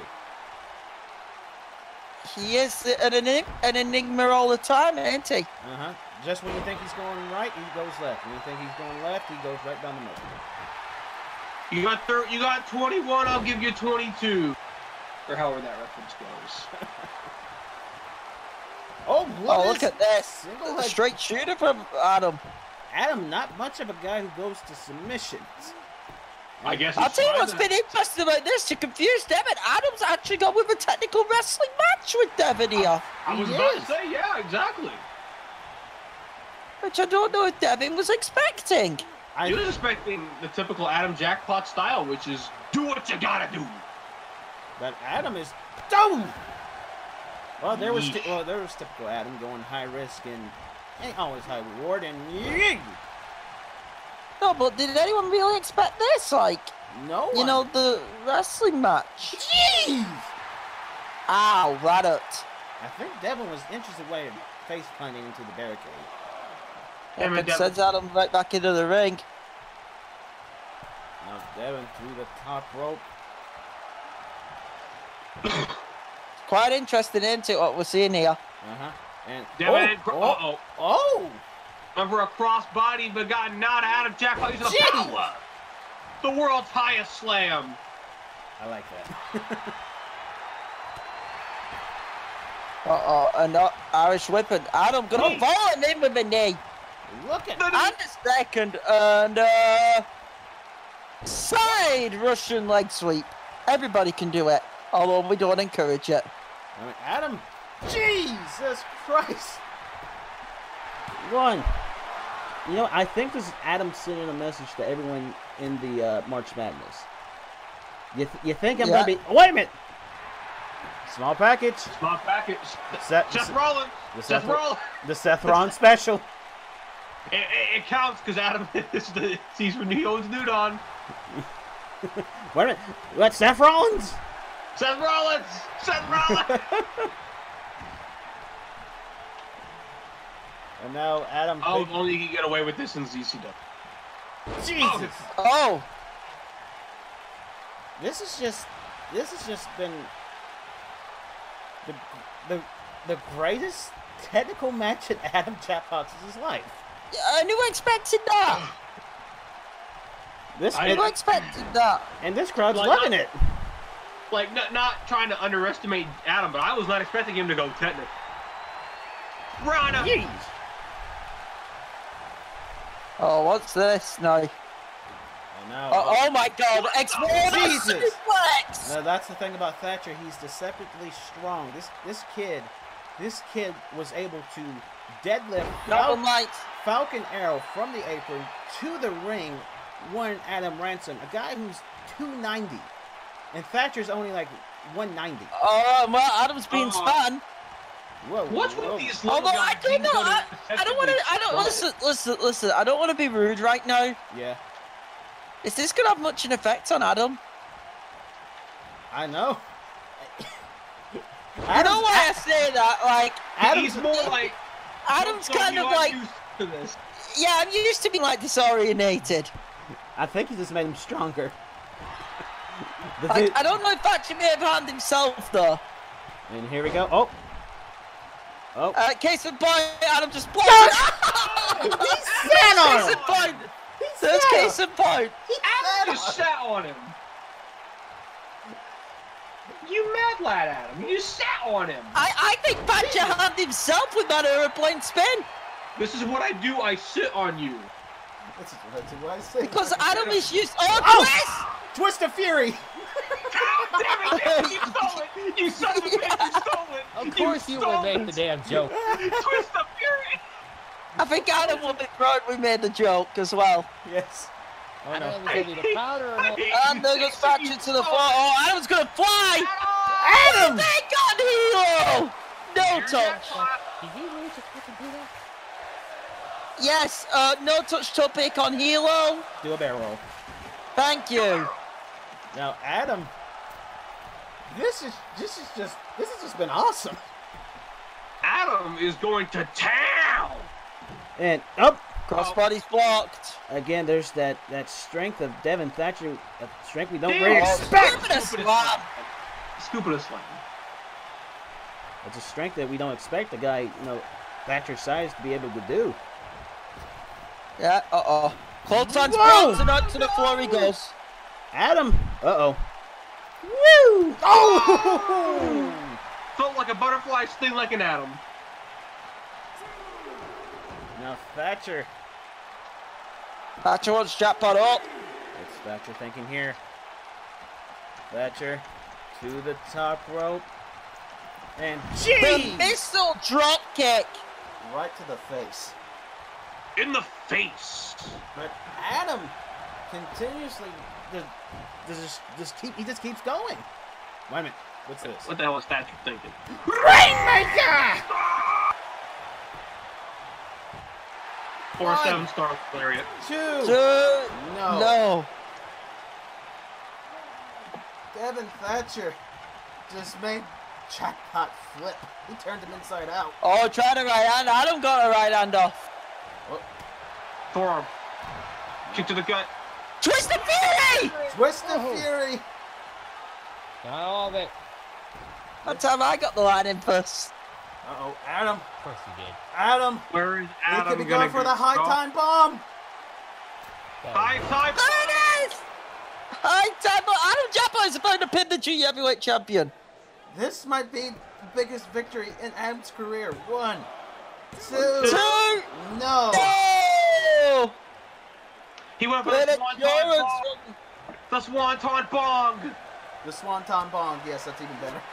He is an, enig- an enigma all the time, ain't he? Uh huh. Just when you think he's going right, he goes left. When you think he's going left, he goes right down the middle. You got thir- You got twenty-one. I'll give you twenty-two. Or however that reference goes. Oh, look, Oh, look at this. Single A leg. straight shooter from Adam. Adam, not much of a guy who goes to submissions. I guess. I'll he's tell you trying what's to- been interesting about this to confuse Devin. Adam's actually gone with a technical wrestling match with Devin here, I was He about is. to say, yeah, exactly. which I don't know if Devin was expecting. I, He was expecting the typical Adam jackpot style, which is do what you gotta do. But Adam is oh. Well, there was Yeesh. well, there was typical Adam going high risk and ain't always high reward and yee, No, but did anyone really expect this? Like, no you one. know, the wrestling match. Jeez. Ow, right it. I think Devin was interested way of face planting into the barricade. Damn it, It Devin. sends Adam right back into the ring. Now Devin through the top rope. Quite interesting into what we're seeing here. Uh huh. And Devin, oh, uh oh, oh. oh. Went for a crossbody, but got knocked out of jackpot using the Jeez. power. The world's highest slam. I like that. Uh-oh, and uh, Irish whipping. Adam gonna Hey. follow him in with a knee. Look at And a second, and uh, Side Russian leg sweep. Everybody can do it, although we don't encourage it. I mean, Adam, Jesus Christ. One. You know, I think this is Adam sending a message to everyone in the uh, March Madness. You, th you think I'm Yeah. going to be... Wait a minute! Small package. Small package. Seth, Seth Rollins. The Seth, Seth, Rollins. the Seth Rollins special. It, it, it counts because Adam is the he's when he owns Nude on. Wait a minute. What, Seth Rollins? Seth Rollins. Seth Rollins. And now Adam... Oh, big- if only he could get away with this in Z C W. Jesus! Oh, This is just... This has just been... The, the, the greatest technical match in Adam Chapox's life. and who expected that? This I- Who expected that? And this crowd's Like, loving not- it. Like not not trying to underestimate Adam, but I was not expecting him to go technical. Rana. Jeez. Oh, what's this? No. And now, Oh, oh my God! Explode! Jesus. Suplex! Now that's the thing about Thatcher. He's deceptively strong. This this kid, this kid was able to deadlift Double Fal might. Falcon Arrow from the apron to the ring. One Adam Ransom, a guy who's two ninety, and Thatcher's only like one ninety. Oh well, Adam's being Uh, spun. Whoa! What's whoa. with these little Although I guys don't being know, so I, I don't want to. I don't strong? listen. Listen, listen. I don't want to be rude right now. Yeah, Is this gonna have much an effect on Adam? I know. I know why I say that. Like, Adam's He's more like Adam's so kind you of are like, used to this. yeah, I'm used to being like disorientated. I think he just made him stronger. The Like, dude- I don't know if Thatcher may have harmed himself though. And here we go. Oh. Oh. Uh, case in point, Adam just blocked. He sat on Case him. in point. He There's sat case on in point. Adam just sat on him. You mad lad, Adam? You sat on him. I, I think Thatcher harmed himself with that aeroplane spin This is what I do. I sit on you. That's, that's what I say. because Adam is used. Oh, Oh! twist! Twist of Fury. Damn it, you stole it. You son of a bitch, you stole it. Of course you would make the damn joke. Twist of fury. I think Adam will be proud we made the joke as well. Yes. Oh I no. don't know if it's gonna be the powder or not. And there goes Thatcher to the floor. Oh, Adam's gonna fly! Adam! Thank God, Hilo! No touch. Did you really just fucking do that? Yes, uh, no touch toe pick on Hilo. Do a barrel roll. Thank you. Now, Adam. This is this is just this has just been awesome. Adam is going to town. And up Crossbody's blocked. again. There's that that strength of Devin Thatcher, a strength we don't Damn. really Oh, expect. Give it a slap. Scooping a slam. It's a strength that we don't expect a guy, you know, Thatcher's size to be able to do. Yeah, uh-oh. Colton's Whoa! bouncing out to the floor he goes. Adam. Uh oh. Woo! Oh! Felt like a butterfly, sting like an atom. Now Thatcher. Thatcher wants jackpot up. What's Thatcher thinking here? Thatcher to the top rope. And The jeez! missile drop kick. Right to the face. In the face. But Adam continuously does, does just, just keep he just keeps going. Wait a minute. What's this? What the hell is Thatcher thinking? Rainmaker! Four One. seven star lariat. Two. Two. No. No. Devin Thatcher just made Jackpot flip. He turned him inside out. Oh, try the right hand. Adam got a right hand off. Forearm. Kick to the gut. Twist the Fury! Twist of Oh. Fury. Not all of it. That time I got the line in first. Uh oh, Adam. Of course you did. Adam. Where is He Adam could be gonna going for go? the high time bomb. High time. There it is! High time, but Adam Japa is about to pin the junior heavyweight champion. This might be the biggest victory in Adam's career. One, two, Two! no. No! He went for Let the it one go, time it's bomb. The Swanton Bong! The Swanton Bong. Yes, that's even better.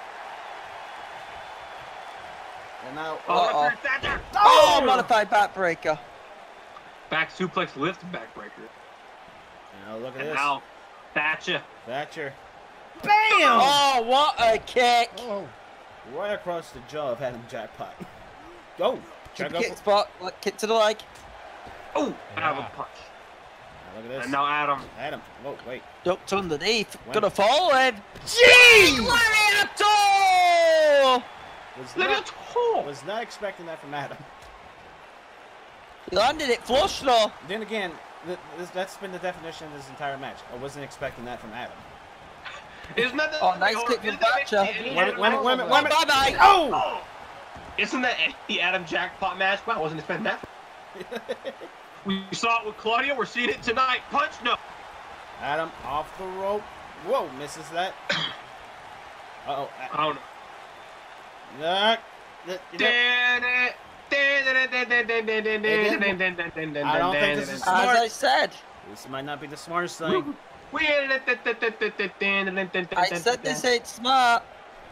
And now... Oh, Uh-oh. that's Thatcher! Oh, modified backbreaker. Back suplex lift backbreaker. Now look at And this. now, Thatcher. Thatcher. Bam! Oh, what a kick! Oh. Right across the jaw of Adam Jackpot. Go. Check up. Kick spot, like, kick to the leg. Oh, Yeah. out of a punch. Now look at this. And now Adam. Adam. Whoa, wait. Ducked underneath. When- Gonna follow him. Jeez! Lariato! Was Look not, at that. was not expecting that from Adam. He landed it flush though. Then again, th this, that's been the definition of this entire match. I wasn't expecting that from Adam. Isn't that the, Oh, nice or- kick from isn't that Thatcher. any Wait a minute, wait a minute, wait a minute, wait a minute. Bye-bye. Oh! Oh! Isn't that the Adam Jackpot match? Wow, I wasn't expecting that. We saw it with Claudio. We're seeing it tonight. Punch, no. Adam off the rope. Whoa, misses that. Uh-oh. I don't know. Uh, th- th- I don't think this is As I smart. said. This might not be the smartest thing. I said this ain't smart.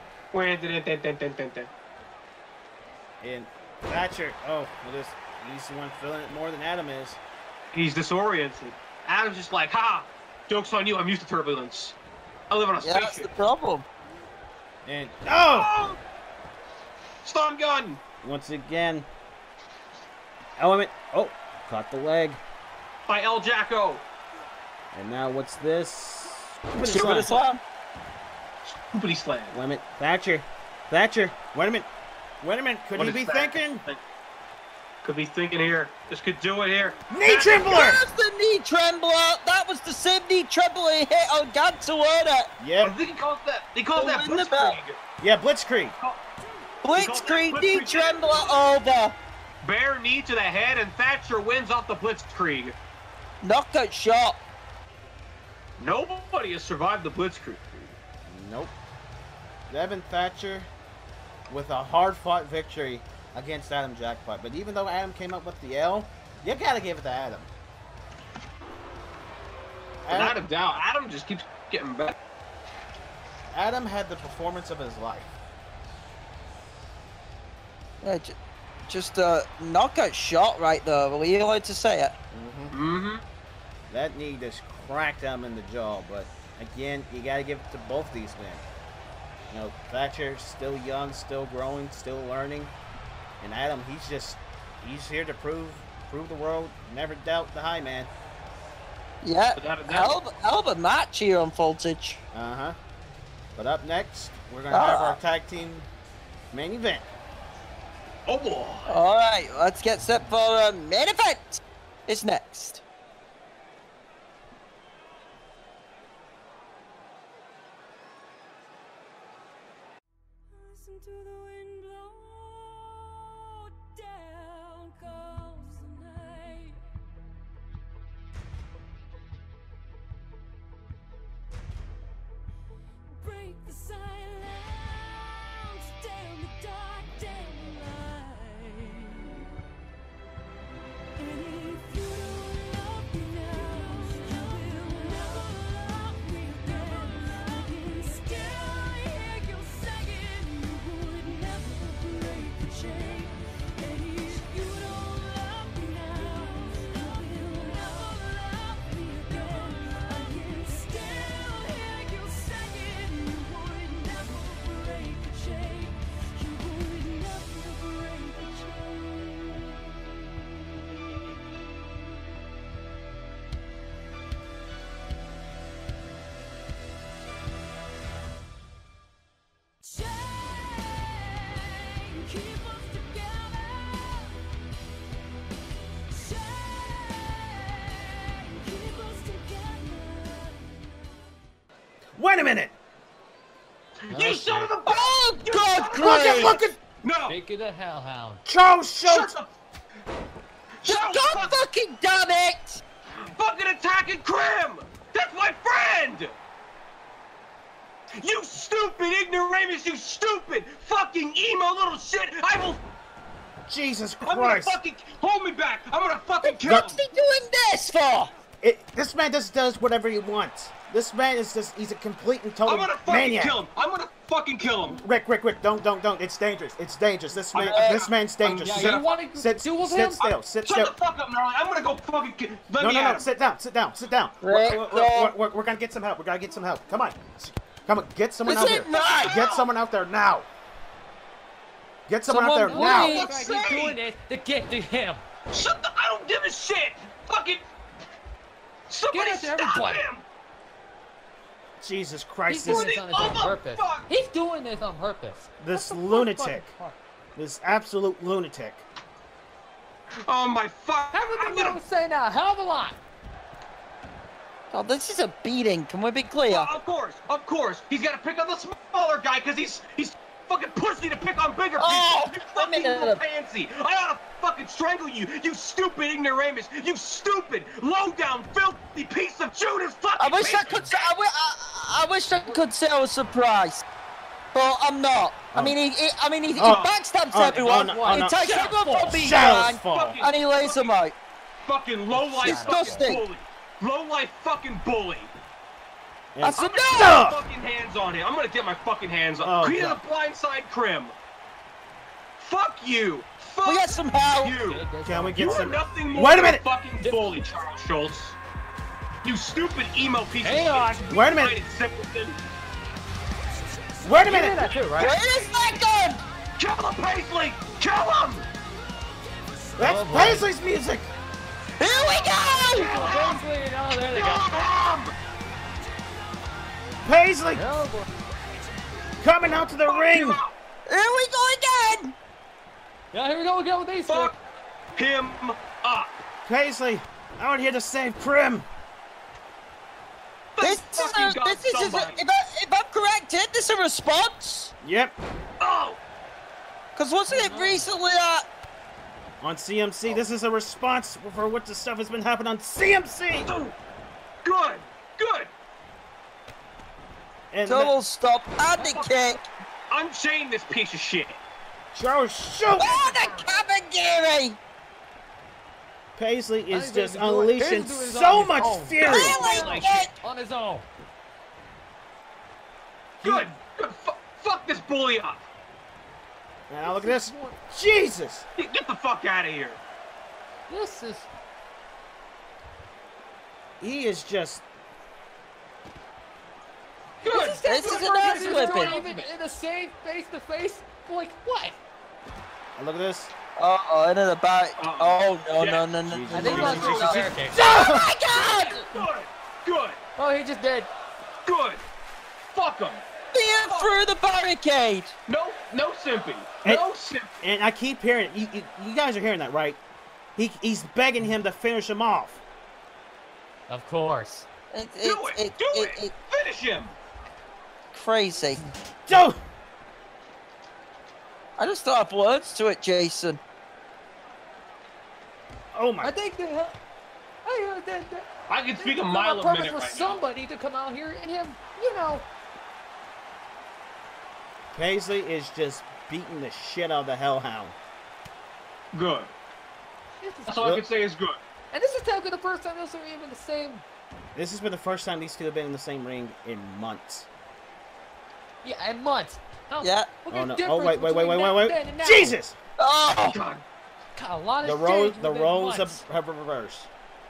And Thatcher, oh, well, this, he's the one feeling it more than Adam is. He's disoriented. Adam's just like, ha! Joke's on you, I'm used to turbulence. I live on a Yeah, that's the spaceship. problem. And, oh! Oh! Stun gun! Once again. Element. Oh, caught the leg. By El Jacko. And now what's this? Give it a slam. Hoopity slam. Wait a minute. Thatcher. Thatcher. Wait a minute. Wait a minute. Could What he is be that? thinking? Could be thinking here. This could do it here. Knee trembler! There's the knee trembler. That was the same knee trembler he hit on Gantz, wasn't it? I Yep. think he calls that. He calls Oh, that in the back. blitzkrieg. Yeah, Blitzkrieg. Blitzkrieg knee trembler over. Bare knee to the head, and Thatcher wins off the blitzkrieg. Knockout shot. Nobody has survived the blitzkrieg. Nope. Evan Thatcher with a hard-fought victory against Adam Jackpot. But even though Adam came up with the L, you gotta give it to Adam. Without Adam, a doubt, Adam just keeps getting better. Adam had the performance of his life. Yeah, ju- just a knockout shot right there. Were you allowed to say it? Mm-hmm. Mm-hmm. That knee just cracked him in the jaw. But again, you gotta give it to both these men. You know, Thatcher still young, still growing, still learning, and Adam, he's just he's here to prove prove the world. Never doubt the high man. Yeah. Without a doubt. Hell, of- hell of a match here on Voltage. Uh huh. But up next, we're gonna have Ah. our tag team main event. Oh boy. All right, let's get set for a main event. It's next. Listen to the wind blow, down comes the night. Break the silence, down the dark, down the light. And if you don't love me now, you will never love me again. I can still hear you saying you would never break the chain. And if you don't love me now, you will never love me again. I can still hear you saying you would never break the chain. You would never break the chain. Chain, keep us together. Chain, keep us together. Wait a minute! You son of a Oh, God, Look at Craig! look at No! Take it a hellhound. Charles Schultz! Shut Just Shut God the fucking damn it! fucking attacking Krim! That's my friend! You stupid ignoramus, you stupid fucking emo little shit! I will. Jesus I'm gonna Christ! fucking hold me back. I'm gonna fucking kill No. him. What's he doing this for? It, this man just does whatever he wants. This man is just—he's a complete and total I'm gonna fucking maniac. kill him. I'm gonna fucking kill him. Rick, Rick, Rick, don't, don't, don't. It's dangerous. It's dangerous. This man, Uh, this man's dangerous. yeah, sit, you wanna sit, deal with sit him? still. Sit Shut still. the fuck up, Gnarly. I'm gonna go fucking kill. Let No, me no, at no. him. Sit down. Sit down. Sit down. Rick, We're, we're, no. we're, we're, we're gonna get some help. We gotta get some help. Come on. Come on. Get someone This out ain't there. right. Get someone out there now. Get someone, out Someone there now. please. Fuck's He's sake. doing it to get to him. Shut the. I don't give a shit. Fucking. Somebody Get it to stop everybody. him. Jesus He's Christ. doing This, this on his Oh own my purpose. fuck. He's doing this on purpose. this What the fuck, lunatic. fuck? This absolute lunatic. Oh my fuck. I'm Everything gonna. you say now, hell of a lot. Oh, this is a beating. Can we be clear? Well, of course, of course. He's got to pick on the smaller guy because he's he's fucking pussy to pick on bigger people. Oh, you I fucking mean, little uh, pansy. I ought to fucking strangle you, you stupid ignoramus. You stupid, low-down, filthy piece of Judas fucking I wish I bitch. could say I, wi- I, I wish I could say I was surprised, but I'm not. I mean, he, he I mean, he, he Oh. backstabs Oh, everyone. oh, no, oh, he no. takes Shut everyone up, from behind, Shadow's fault. Fucking- and he lays them out. Fucking low-life fucking Disgusting. bully. Low-life fucking bully. I said I'm gonna no. get my fucking hands on him. I'm gonna get my fucking hands on Oh, him. He God. the blindside Crim. Fuck you. Fuck We got some help. you. Can we You get are some? nothing more Wait a than minute. a fucking bully, Charles Schultz. You stupid emo piece Hang of on. shit. Wait a minute. United Simpleton. Wait a You did minute. that too, Wait right? a second. Kill him, Paisley! Kill him! That's Oh, boy. Paisley's music. Here we go. Paisley, oh, there they Kill go. him! Paisley Oh, boy. coming out to the Fuck ring. him up. Here we go again. Yeah, here we go again with these two. Fuck him up. Paisley out here to save Prim. This Thank is fucking a, God this is a, somebody. if, I, if I'm correct, here, this is a response. Yep. Oh! Because wasn't it recently that? On C M C, this is a response for what the stuff has been happening on C M C. Oh. Good! Good! And Double stop and the kick. Unchain this piece of shit. Charles shoot. Oh, the Kabagiri. Paisley is I think just he's doing- unleashing he's doing it so on his much own. fury. I like it. On his own. Good! Good! Fu fuck this bully up! Now look at this. Jesus. Get get the fuck out of here! This is. He is just. Good! This is an We're ass doing whipping. even in the same face to face. Like what? Look at this. Uh oh, into the back. Uh-oh. Oh no Yeah. no no no Jesus. no I think no! that's no. the barricade. Oh my God! Good! Good! Oh, he just did. Good! Fuck him! Being through the barricade. No, no simping. Hey. No simping. And I keep hearing you, you, you guys are hearing that, right? He, he's begging him to finish him off. Of course. It, it, Do it! it, Do it, it! it, Finish him! crazy. Joe. I just don't have words to it, Jason. Oh I my. think that. I uh, that, that I can speak a it's not mile on a purpose minute for right now. somebody to come out here and him, you know. Paisley is just beating the shit out of the Hellhound. Good. This is, That's all I can say is good. and this is technically the first time those are even the same. This has been the first time these two have been in the same ring in months. Yeah, in months. How, Yeah. look Oh at no! the Oh wait, wait, difference wait, wait, between wait, now wait! then and now. Jesus! Oh, God. God, a lot The has roles, changed the within roles have, months. have reversed.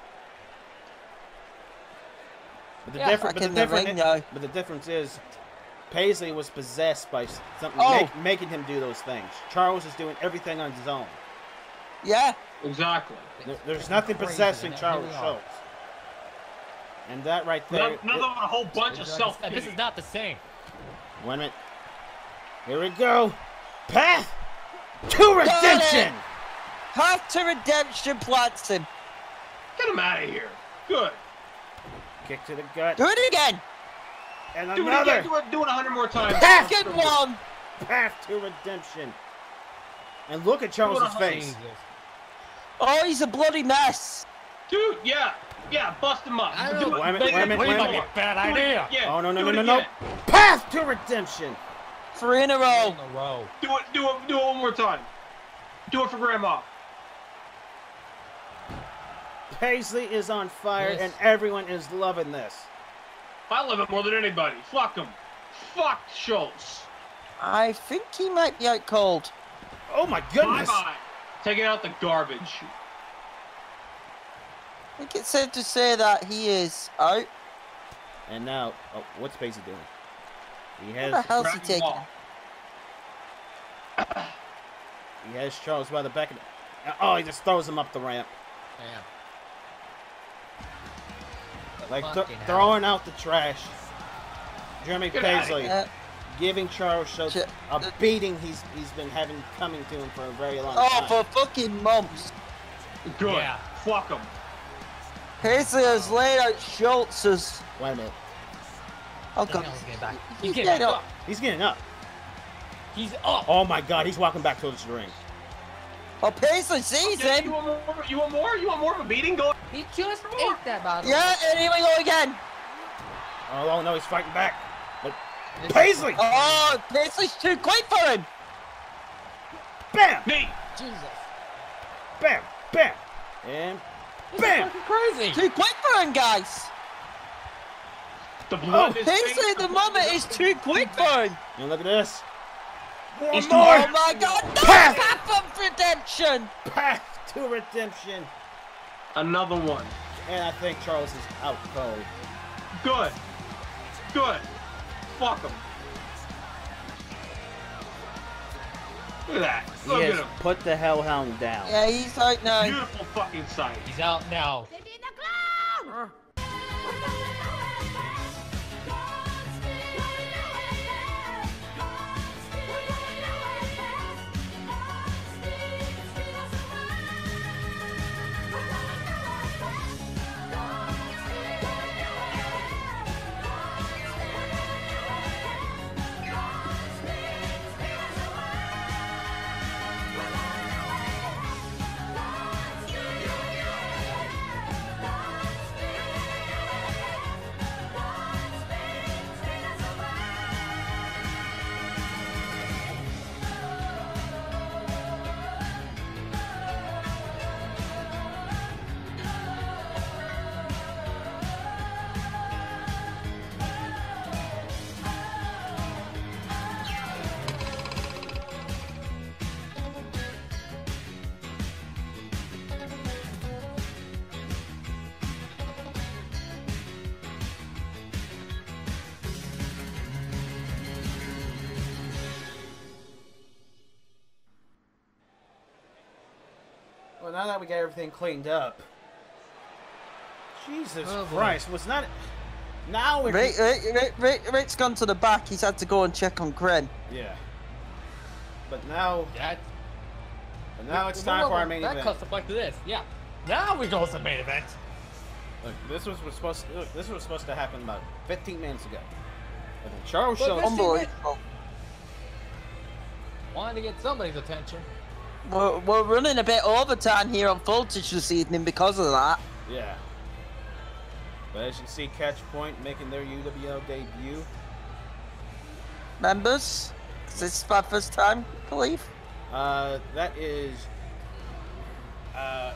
But the Yeah, difference, but back the in the difference, ring now. but the difference is, Paisley was possessed by something, Oh. make, making him do those things. Charles is doing everything on his own. yeah. Exactly. There, there's nothing Crazy, possessing and Charles here we are. Schultz. And that right there. None, none of them a whole bunch of Like I self said, This is not the same. Wait a minute. Here we go. Path to redemption. Path to redemption plants him. Get him out of here. Good. Kick to the gut. Do it again. And Do it another again. Do it, do it a hundred more times. Path, Second one. path to redemption. And look at Charles's What a face. Jesus. Oh, he's a bloody mess. Dude, yeah. Yeah, bust him up. I Do don't- it. Wait a minute, Make wait a it minute, three wait a more. minute. Bad Do it idea. again. Oh no no Do no it no no! again. Path to redemption. Three in a row. In a row. Do it. Do it. Do it one more time. Do it for Grandma. Paisley is on fire, Yes. and everyone is loving this. I love him more than anybody. Fuck him. Fuck Schultz. I think he might be out cold. Oh my goodness! Bye-bye. Taking out the garbage. I think it's safe to say that he is out. And now, oh, what's Pacey doing? He has. What the hell's he Dragon taking? Ball. He has Charles by the back of the... Oh, he just throws him up the ramp. Damn. Like th Fucking hell. throwing out the trash. Jeremy Get outta Paisley Uh, giving Charles Schultz Ch- a beating he's he's been having coming to him for a very long oh, time. for fucking months. Good. Yeah. Fuck him. Paisley has laid out Schultz's. Wait a minute. Oh, No, God. he's getting back. He's He's getting getting up. up. He's getting up. He's up. Oh my God, he's walking back towards the ring. Oh, Paisley sees Yeah, you him. want more? You want more? You want more of a beating? Go. He just ate that bottle. Yeah, and here we go again. Oh, oh no, he's fighting back. But This- Paisley! Oh, Paisley's too quick for him. Bam! Knee. Jesus. Bam! Bam! And This bam! is fucking crazy. Too quick for him, guys. The blood is Paisley at the moment is too quick for him. And look at this. One He's more! Oh my God, no Path. path of redemption. Path to redemption. Another one. And I think Charles is out cold. Good. Good. Fuck him. Look at that. He Look at has him. put the hellhound down. Yeah, he's out now. Beautiful fucking sight. He's out now. Well, now that we got everything cleaned up. Jesus Oh, boy. Christ, was not... Now we're... Rick, Rick, Rick, Rick, Rick's gone to the back. He's had to go and check on Kren. Yeah. But now... That. But now it's time for our main that event. cuts up like this. Yeah. Now we go to the main event. Look, this was, was supposed to, look, this was supposed to happen about fifteen minutes ago. But then Charles But Schultz... this- Unbelievable. Wanted to get somebody's attention. We're, we're running a bit overtime here on Voltage this evening because of that. Yeah. But as you see, Catch Point making their U W L debut. Members, this is my first time, I believe. Uh, that is... Uh...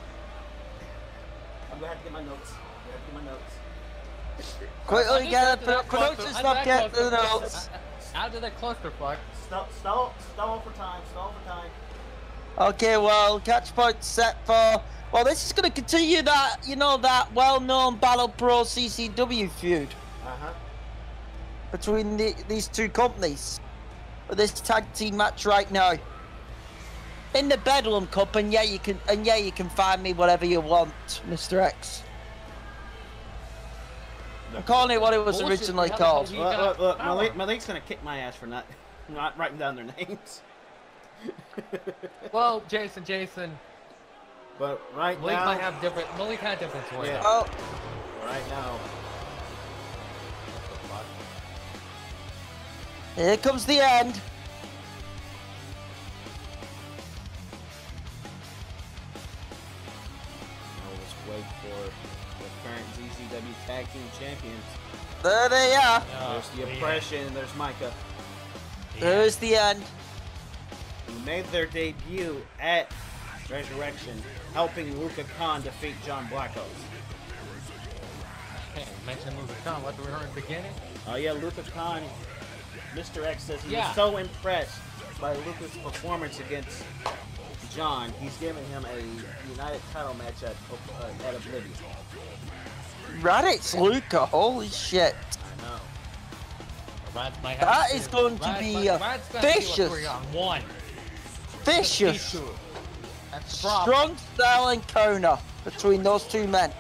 I'm gonna have to get my notes. I'm gonna have to get my notes. Quickly get it, Add to that production cluster- stuff, add to get that the cluster- notes. Add to that clusterfuck. Stall, stall, stall for time, stall for time. Okay, well, catch point set for. Well, this is going to continue that, you know, that well-known Battle Pro C C W feud Uh-huh. between the, these two companies. For this tag team match right now. In the Bedlam Cup, and yeah, you can, and yeah, you can find me whatever you want, Mister X. I'm calling it what it was Bullshit, originally how the hell called. do you- Look, got look, look, power. Malik, Malik's gonna kick my ass for not, not writing down their names. Well, Jason, Jason, But right Malik now, might have different. Malik had different choices. Yeah. Oh, right now, here comes the end. I'll just wait for the current Z Z W Tag Team Champions. There they are. Oh, There's the yeah. Oppression, and there's Micah, There's the end. who made their debut at Resurrection, helping Luka Khan defeat John Blackos. Hey, mention Luca Khan, what we heard in the beginning? Oh yeah, Luca Khan. Mister X says he Yeah. was so impressed by Luca's performance against John. He's giving him a United title match at uh, at Oblivion. Raditz Luca, holy shit. I know. Rats might have That to is do- going to Rats be, might- uh, Rats gonna do a vicious. three on one. Vicious. That's strong. Strong style and Kona between those two men.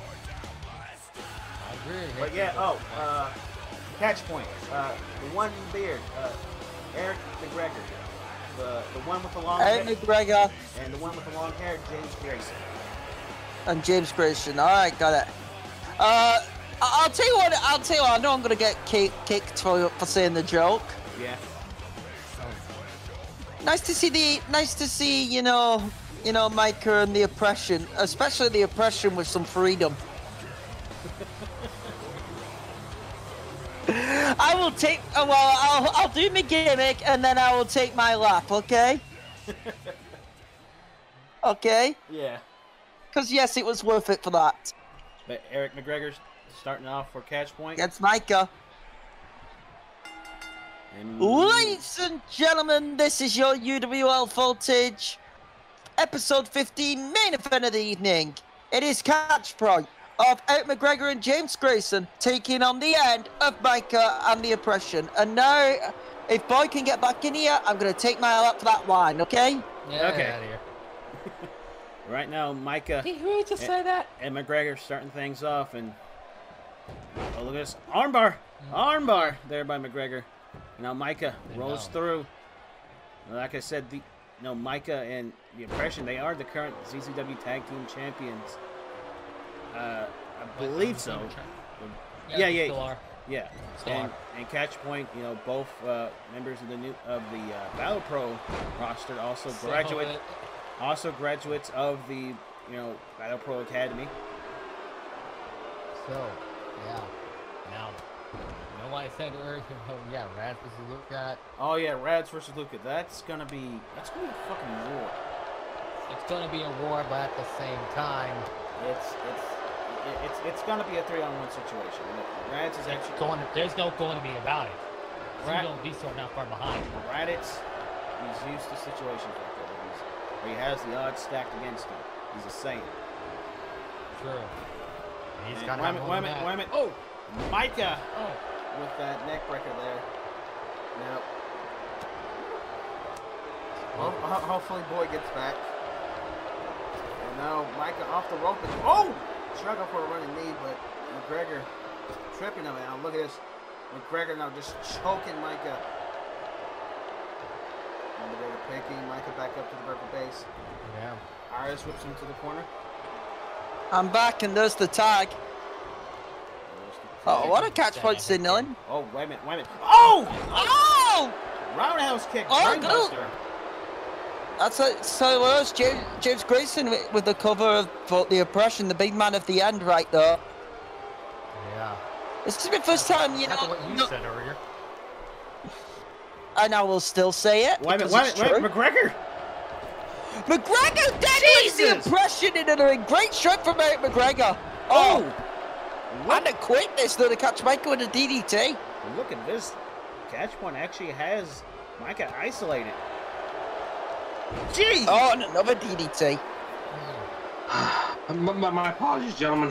I agree. But yeah, oh, uh, catch point. Uh, the one beard, uh, Eric McGregor. The the one with the long Eric hair, McGregor and the one with the long hair, James Grayson. and James Grayson. All right, got it. Uh, I- I'll tell you what. I'll tell you what. I know I'm gonna get kick, kicked for for saying the joke. Yeah. Nice to see the. Nice to see you know. You know, Micah and the oppression, especially the oppression with some freedom. I will take. uh, Well, I'll I'll do my gimmick and then I will take my lap. Okay. Okay. Yeah. Because yes, it was worth it for that. But Eric McGregor's starting off for catch point. Against Micah. And Ladies and gentlemen, this is your U W L Voltage, episode fifteen, main event of the evening. It is catch point of Eric McGregor and James Grayson taking on the end of Micah and the oppression. And now, if Boy can get back in here, I'm going to take my lap for that line, okay? Yeah, Okay. get out of here. right now, Micah Did you really just say that? and McGregor starting things off, and oh look at this armbar, armbar there by McGregor. Now Micah I rolls know. through. Like I said, the you know Micah and the oppression, they are the current Z C W Tag Team Champions. Uh, I believe so. Yeah, Yeah, they yeah. Still are. Yeah, Still and, are. and Catch Point, you know, both uh, members of the new of the uh, Battle Pro roster, also So, graduate, uh, also graduates of the you know Battle Pro Academy. So, yeah. Now, you know what I said earlier? Oh, yeah, Raz versus Luca. Oh yeah, Rads versus Luca. That's gonna be that's gonna be a fucking war. It's gonna be a war, but at the same time, It's it's it- it's it's gonna be a three-on-one situation. Rads is it's actually going to, there's no going to be about it. Right. You don't be so not far behind. Raditz, he's used to situations like that. Where, he's, where he has the odds stacked against him. He's a saint. True. He's And got wait a minute, wait a minute, wait a minute. Oh, Micah Oh, with that neck breaker there. Now, ho- ho- hopefully Boy gets back. And now Micah off the rope. And, oh! Struggle for a running knee, but McGregor tripping him. Now look at this. McGregor now just choking Micah. And McGregor picking Micah back up to the vertical base. yeah. Iris whips him to the corner. I'm back and there's the tag. There's the Oh, tag. what a catch point signaling. Oh, wait a minute, wait a minute. Oh! Oh! Roundhouse kick. Oh, Brainbuster. That's it. So it was James, James Grayson with, with the cover of for the oppression, the big man of the end right there. Yeah. This is the first time, you That's know, what you no- said earlier. and I will still say it. Wait a minute, because wait a it's minute, wait a true. minute. McGregor. McGregor deadly the Jesus! oppression in a great shot from Eric McGregor. Oh, Look, and a quickness though to catch Michael with a D D T. look at this. Catch point actually has Micah isolated. Gee! Oh, and another D D T. my, my, my apologies, gentlemen.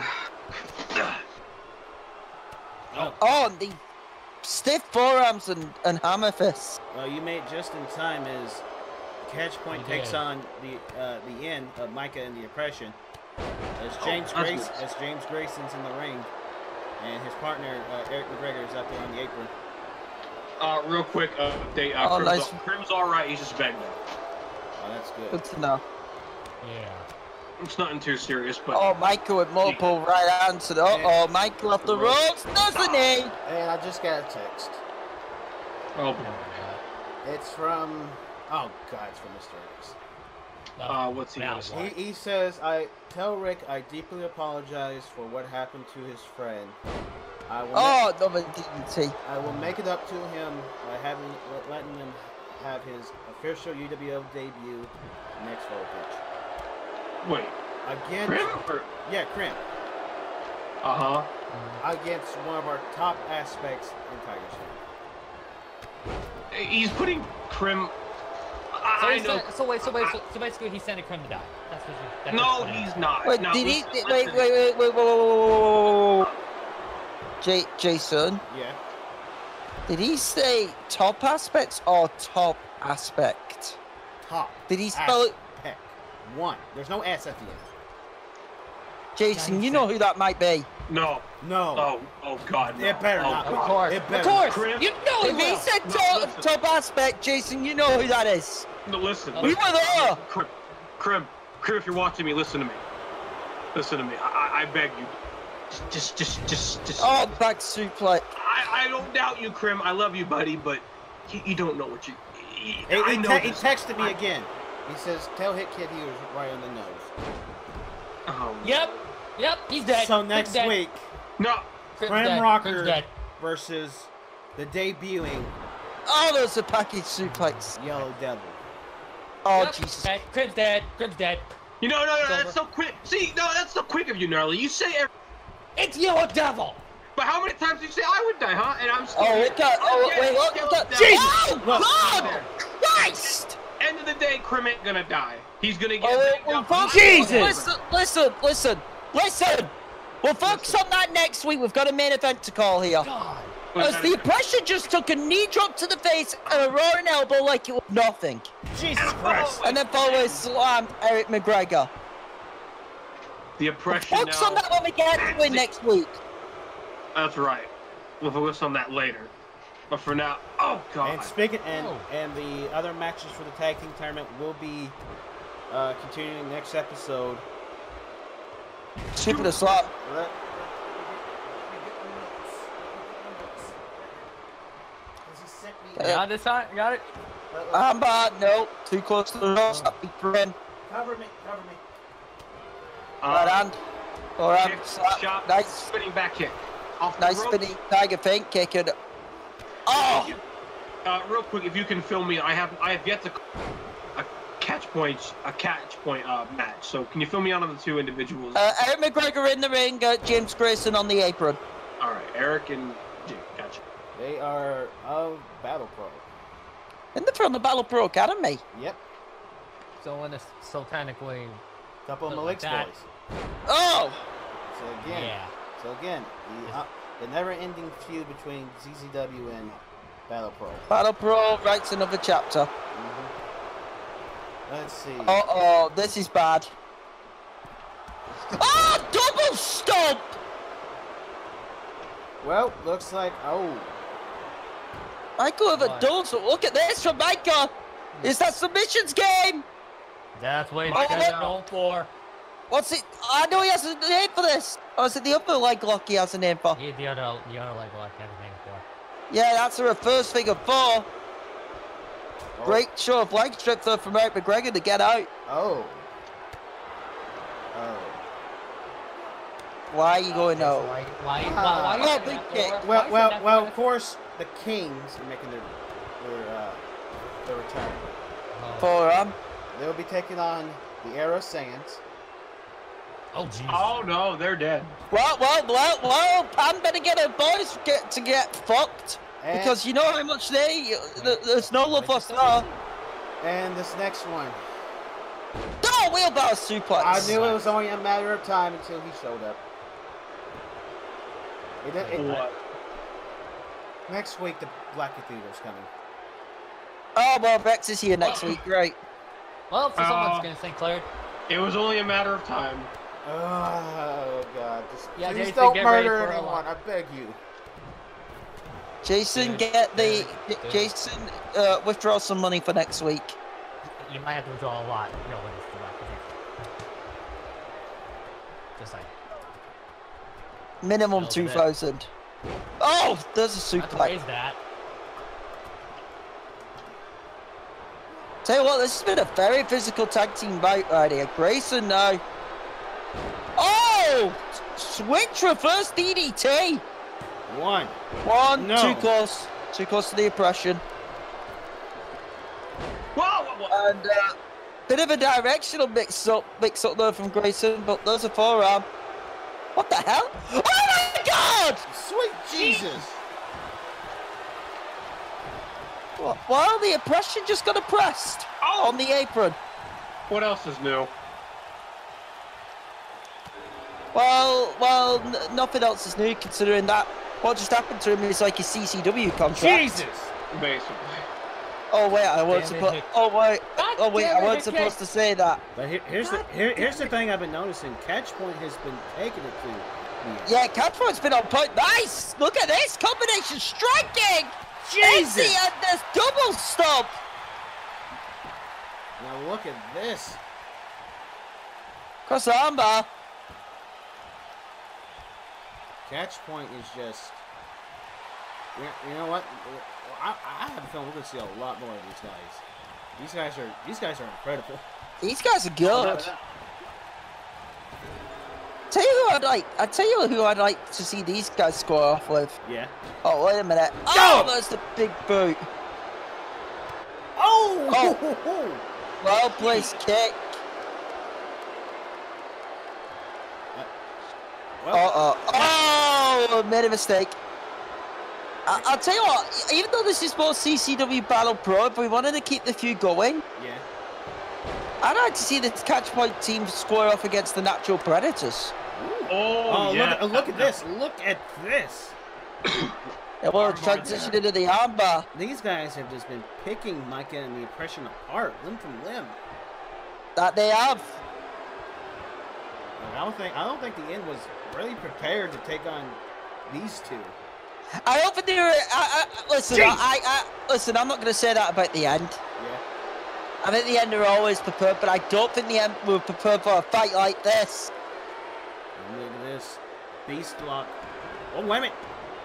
Oh, Oh, and the stiff forearms and, and hammer fists. well, you made just in time as Catch Point You takes did. on the uh, the end of Micah and the oppression. As James that's Grace, good. as James Grayson's in the ring, and his partner uh, Eric McGregor is out there on the apron. Uh, real quick update. Uh, Oh, Crim's, nice. Crim's all right. He's just begging. Oh, that's good. Good to know. Yeah. It's nothing too serious, but Oh, Michael with multiple right hands. Uh oh, Michael off the ropes, doesn't he? And I just got a text. oh, boy. It's from. Oh God, it's from Mister X. Uh, what's he Now gonna say? what? He, he says, "I tell Rick I deeply apologize for what happened to his friend. I will. Oh, another D D T. I will make it up to him by having letting him have his official U W L debut next Voltage. Wait, Again, Crim? Or, yeah, Crim. uh huh. against one of our top aspects in Tigers fan. He's putting Crim. I, So, I he's know. sent, so wait, so wait, so, so basically he's sending Crim to die. That's what you. That's No, what's he's happening. not. Wait, No, did he? listen, Did, wait, listen. wait, wait, wait, wait, wait, wait, wait, wait. J Jason, Yeah. did he say top aspects or top aspect? Top. Did he spell it? Aspect. One. There's no S at the end. Jason, you know who that might be. No. No. Oh, oh God. No. It better oh, not. Of God. course, It of better- course. Crim. You know if he will. said No, top, listen. top aspect, Jason, you know who that is. No, listen. We listen. were there. Crim, Crim, Crim, if you're watching me, listen to me. Listen to me. I, I, I beg you. Just, just, just, just. Oh, back suplex. I, I don't doubt you, Crim. I love you, buddy, but you, you don't know what you. you He, I he, know te- he this. texted me I- again. He says, "Tell Hit Kid he was right on the nose." Oh, Yep, yep, he's dead. So Crim's next dead. week, no. Crim's Crim dead. Crim's Rocker dead. versus the debuting Oh, there's a package suplex. Yellow Devil. Oh, Yep, Jesus. okay, Crim's dead. Crim's dead. You know, no, no, It's that's over. so quick. See, no, that's so quick of you, Gnarly. You say, every, It's Yellow Devil. but how many times do you say I would die, huh? And I'm still. Oh, look at. Oh, yeah, wait, look Yellow at. Devil. Oh, Look. God! Christ! End of the day, Crim ain't gonna die. He's gonna get. Oh, banged we'll up. focus- Jesus! Listen, listen, listen, listen! We'll focus on that next week. We've got a main event to call here. God. As the oppression just took a knee drop to the face and a roaring elbow like it was nothing. Jesus Christ! And then followed slammed Eric McGregor. The oppression Focus now. on that when we get to it next week. That's right. We'll focus on that later. But for now, oh God. And speaking and Oh. and the other matches for the tag team tournament will be uh, continuing next episode. Super the slap. Let- Uh, Got this time? Got it? I'm bad. No, too close to the nose. That big friend. Cover me, cover me. Right Um, hand. Or hand. kick, Slap. shot, Nice. spinning back kick. Off the Nice rope. spinning tiger feint kick. And... Oh! Uh, real quick, if you can film me, I have I have yet to a catch points a catch point uh, match. So can you film me out of the two individuals? Uh, Eric McGregor in the ring. Uh, James Grayson on the apron. All right, Eric and Jake. Gotcha. They are of Battle Pro. And they're from the Battle Pro Academy. Yep. So when it's so technically, Couple of Something Malik's like that. boys. Oh! So again, yeah. so again, the, uh, the never-ending feud between Z Z W and Battle Pro. Battle Pro writes another chapter. Mhm. Let's see. Uh oh, this is bad. Oh, double stomp! Well, looks like oh, Michael with a What? double stomp. Look at this from Michael. It's that submissions game. That's what he's Oh, kind what? of known for. What's it? I know he has a name for this. Or is it the upper leg lock he has a name for? He the other the other like like everything for. Yeah, that's a reverse figure four. oh, Great show of leg strip there from Eric McGregor to get out. Oh. Oh. Why are you going Why? out? Why? Why? Ah. why Oh, is big that kick. for? Well, Why is well, that well. for? Of course, the Kings are making their their uh, their return. Oh, Forearm. They'll be taking on the Era Sands. oh jeez. Oh no, they're dead. Well, well, well, well. Pam better get her boys get to get fucked. And, Because you know how much they, th- there's no love for Star. and this next one, No, wheelbarrow suplex. I knew it was only a matter of time until he showed up. It, it, What? next week, the Black Cathedral's coming. Oh, well, Rex is here next week. Great. Well, so someone's Uh, gonna Saint Clair. It was only a matter of time. Oh God! Just, Yeah, please Jason, don't get ready murder for a anyone. lot. I beg you. Jason, Good, get the. good, good. Jason, uh, withdraw some money for next week. You might have to withdraw a lot. No, when it's the Black Cathedral. Just like Minimum Over two there. thousand. Oh, there's a I have to suplex. raise that. Tell you what, this has been a very physical tag team bout right here. Grayson now. Oh! Switch reverse D D T. One. One, No. too close. Too close to the oppression. Whoa! whoa, whoa. And uh, bit of a directional mix up, mix up there from Grayson, but there's a forearm. What the hell? Oh my God! Sweet Jesus! What? Well, the oppression just got oppressed Oh! on the apron. What else is new? Well, well, n nothing else is new considering that what just happened to him is like a C C W contract. Jesus! Basically. Oh wait, I wasn't Damn it, supposed. Hick. Oh wait. God Oh wait, damn I it, wasn't Hick, supposed Hick. to say that. But here, here's the here, here's the thing I've been noticing. Catchpoint has been taking it to. the- Yeah, Catchpoint's been on point. Nice. Look at this combination striking. Jesus! Easy and this double stop. Now look at this. Cross armbar. Catchpoint is just. You you know what? I, I have a feeling we're gonna see a lot more of these guys. These guys are these guys are incredible. These guys are good. Tell you who I'd like. I tell you who I'd like to see these guys score off with. Yeah. Oh wait a minute. Go! Oh, that's the big boot. Oh! Oh. Well placed kick. Well, Uh oh. Oh, made a mistake. I I'll tell you what. Even though this is more C C W Battle Pro, if we wanted to keep the feud going, yeah. I'd like to see the Catchpoint team square off against the Natural Predators. Oh, Oh, yeah. look, at, look at this! Look at this! Yeah, well, transition into the armbar. These guys have just been picking Micah and the oppression apart, limb from limb. That they have. And I don't think I don't think the end was really prepared to take on these two. I don't think they were. I, I, listen, Jeez. I, I, listen. I'm not going to say that about the end. Yeah. I think the end are always prepared, but I don't think the end were prepared for a fight like this. And look at this. Beast lock. Oh, wait a minute.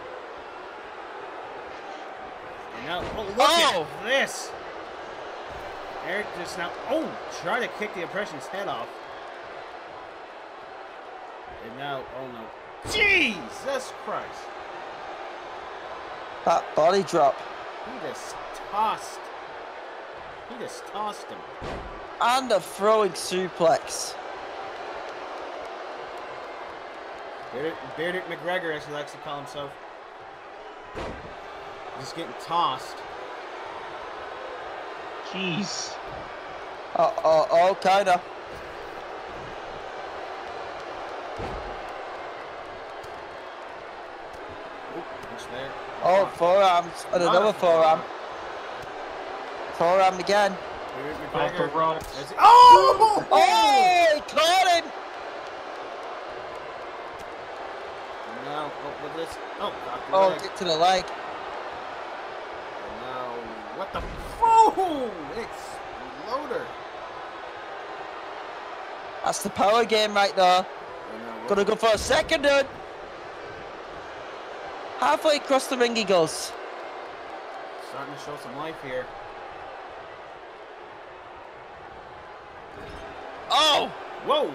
And now, oh, look Oh. at this. Eric just now, oh, try to kick the oppression's head off. And now, oh no. Jesus Christ. That body drop. He just tossed. He just tossed him. And a throwing suplex. Bearded, Bearded McGregor, as he likes to call himself. Just getting tossed. Jeez. Uh oh, oh, kinda. Oop, punch there. Oh, forearms. And another forearm. Forearm again. Bearded Off the McGregor. ropes. As he- Oh! Oh, he caught him. No, what with this? Oh, got the Oh, leg. get to the leg. No, what the? Oh, exploder! That's the power game right there. Oh, no, what Gonna go for a second, dude. Halfway across the ring he goes. Starting to show some life here. Oh! Whoa!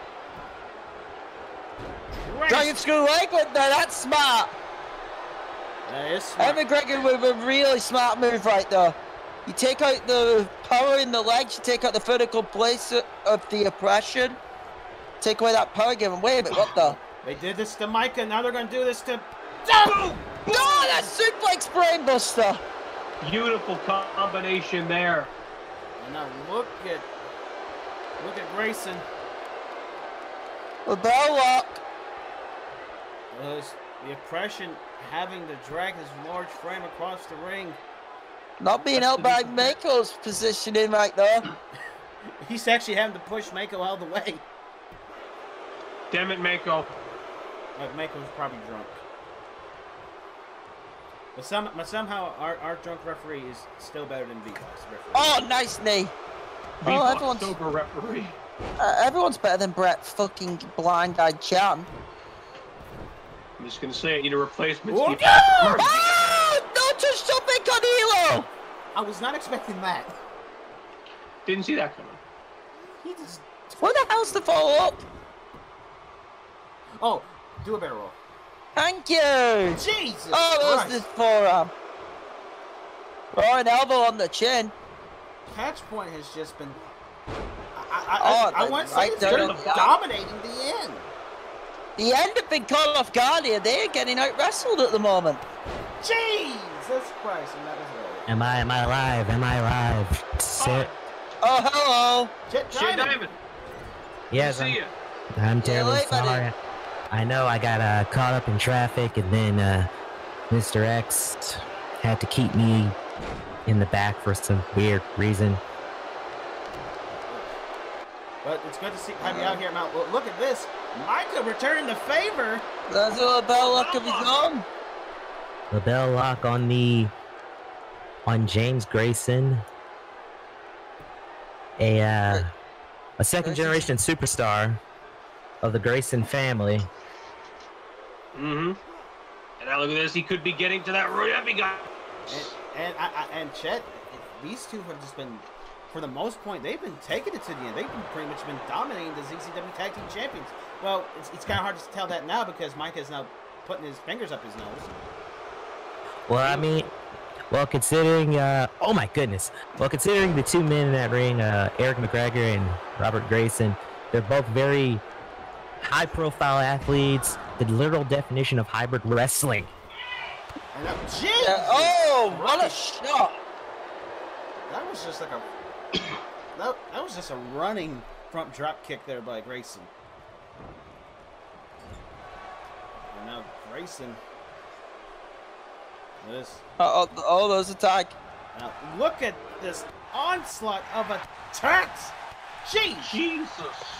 Dragon screw leg with there, that's smart. That is smart. Evan McGregor with a really smart move right there. You take out the power in the legs, you take out the vertical place of the oppression, take away that power given. Wait a minute, what the? They did this to Micah, now they're gonna do this to. No! No, that's suplex brainbuster. Beautiful combination there. And now look at, look at Grayson. The bell lock. Uh, the oppression having to drag his large frame across the ring. Not being helped by Mako's positioning right there. He's actually having to push Mako out of the way. Damn it, Mako. Like Mako's probably drunk. But, some, but somehow our, our drunk referee is still better than Vivas referee. Oh, nice knee. Oh, Viva everyone's, sober referee. uh, everyone's better than Brett fucking blind-eyed Chan. I'm just gonna say, I need a replacement. Oh, Steve. no! Oh, don't touch something, Canelo! I was not expecting that. Didn't see that coming. He just. What the hell's the follow-up? Oh, do a barrel roll. Thank you! Jesus! Oh, there's Christ. this forearm. Or an elbow on the chin. Catchpoint has just been. I, I, Oh, I, I the- want to say right it's there been on the eye. dominating the end. The end have been caught off guard here. They're getting out wrestled at the moment. Jesus Christ, and that was right. Am I am I live? Am I live? Sit. Oh, hello. Jet Shane Diamond. Diamond. Yes, Good to I'm, see you. I'm terribly late, buddy. sorry. I know I got uh, caught up in traffic, and then uh, Mister X had to keep me in the back for some weird reason. But it's good to see have you out here, Mount. Look at this. Micah returning the favor. There's a bell lock of his own. The bell lock on the on James Grayson, a uh, a second generation superstar of the Grayson family. Mm-hmm. And now look at this. He could be getting to that road. He got. And and I, I, and Chet, these two have just been, for the most point, they've been taking it to the end. They've been pretty much been dominating the Z C W Tag Team Champions. Well, it's, it's kind of hard to tell that now because Micah is now putting his fingers up his nose. Well, I mean, well, considering, uh, oh my goodness. Well, considering the two men in that ring, uh, Eric McGregor and Robert Grayson, they're both very high-profile athletes, the literal definition of hybrid wrestling. And that, Yeah, oh, what a shot. That was just like a that, that was just a running front drop kick there by Grayson. And now Grayson. This. Oh, oh, oh, there's a tag. Now look at this onslaught of attacks. Jeez. Jesus.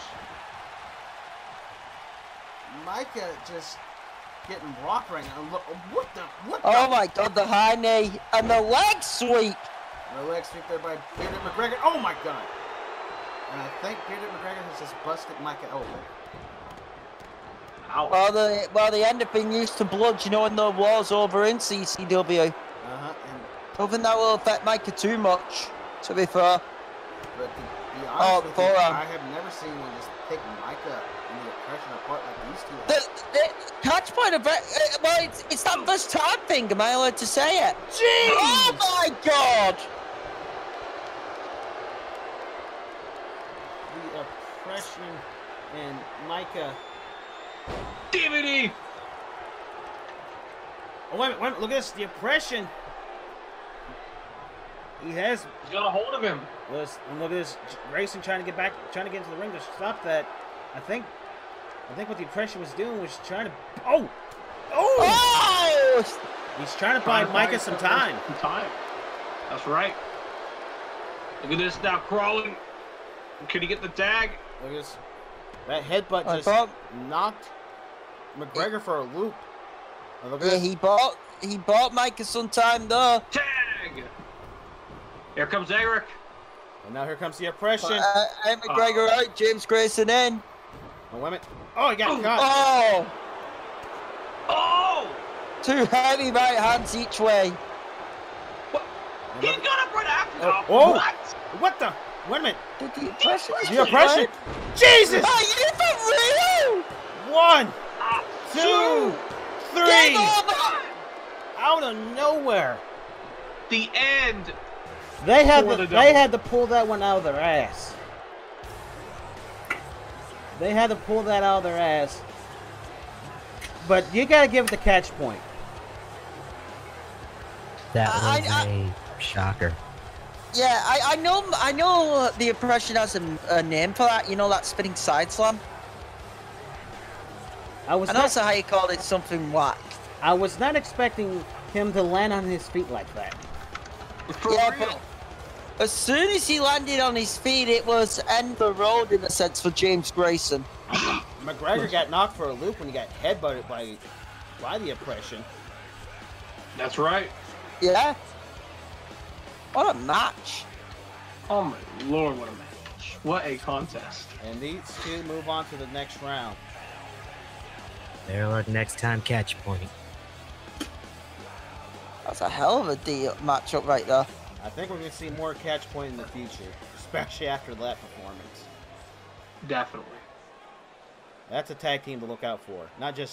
Micah just getting rocked right now. Look, what the? What Oh the? my God, the high knee and the leg sweep. The leg sweep there by Bearded McGregor. Oh my God. And I think Bearded McGregor has just busted Micah open. Ow. Well, the well, the end up being used to blood, you know, when the war's over in C C W. Uh huh. And Don't think that will affect Micah too much, to be fair. but to be honest Oh, with you, forearm. I have never seen one just take Micah and the oppression apart like these two. The, the catch point of it, uh, well, it's, it's that first time thing. Am I allowed to say it? Jeez! Oh my God! The oppression and Micah. D V D. Oh wait a minute, wait a minute, look at this. The oppression. He has. He's got a hold of him. Listen, and look at this. Grayson trying to get back, trying to get into the ring to stop that. I think. I think what the oppression was doing was trying to. Oh! Oh! Oh! He's trying to buy Trying to Micah buy some time. Some time. That's right. Look at this now crawling. Could he get the tag? Look at this. That headbutt I just thought- knocked McGregor for a loop. And look at Yeah, this. he bought he bought Micah some time though. Tag. Here comes Eric. And now here comes the oppression. Uh, and McGregor out, James Grayson in. Oh, wait a minute. Oh, he got Oh. caught. Oh! Oh! Two heavy right hands each way. What? And He look- got up right after. Oh, Oh, oh. what? What the? Wait a minute. Did the oppression? The oppression. Jesus! Are you for real? One, Ah, two, three. Game over! Out of nowhere. The end. They had For to, the they double. had to pull that one out of their ass. They had to pull that out of their ass. But you gotta give it the catch point. That I- was I- a shocker. Yeah, I, I know I know the oppression has a, a name for that. You know that spinning side slam. I was And not, also how you called it something whack. I was not expecting him to land on his feet like that. For Yeah, real. but as soon as he landed on his feet, it was end the road in a sense for James Grayson. McGregor got knocked for a loop when he got headbutted by by the oppression. That's right. Yeah. What a match. Oh my lord, what a match. What a contest. And these two move on to the next round. There, our next time catch point. That's a hell of a deal matchup right there. I think we're going to see more catch point in the future, especially after that performance. Definitely. That's a tag team to look out for, not just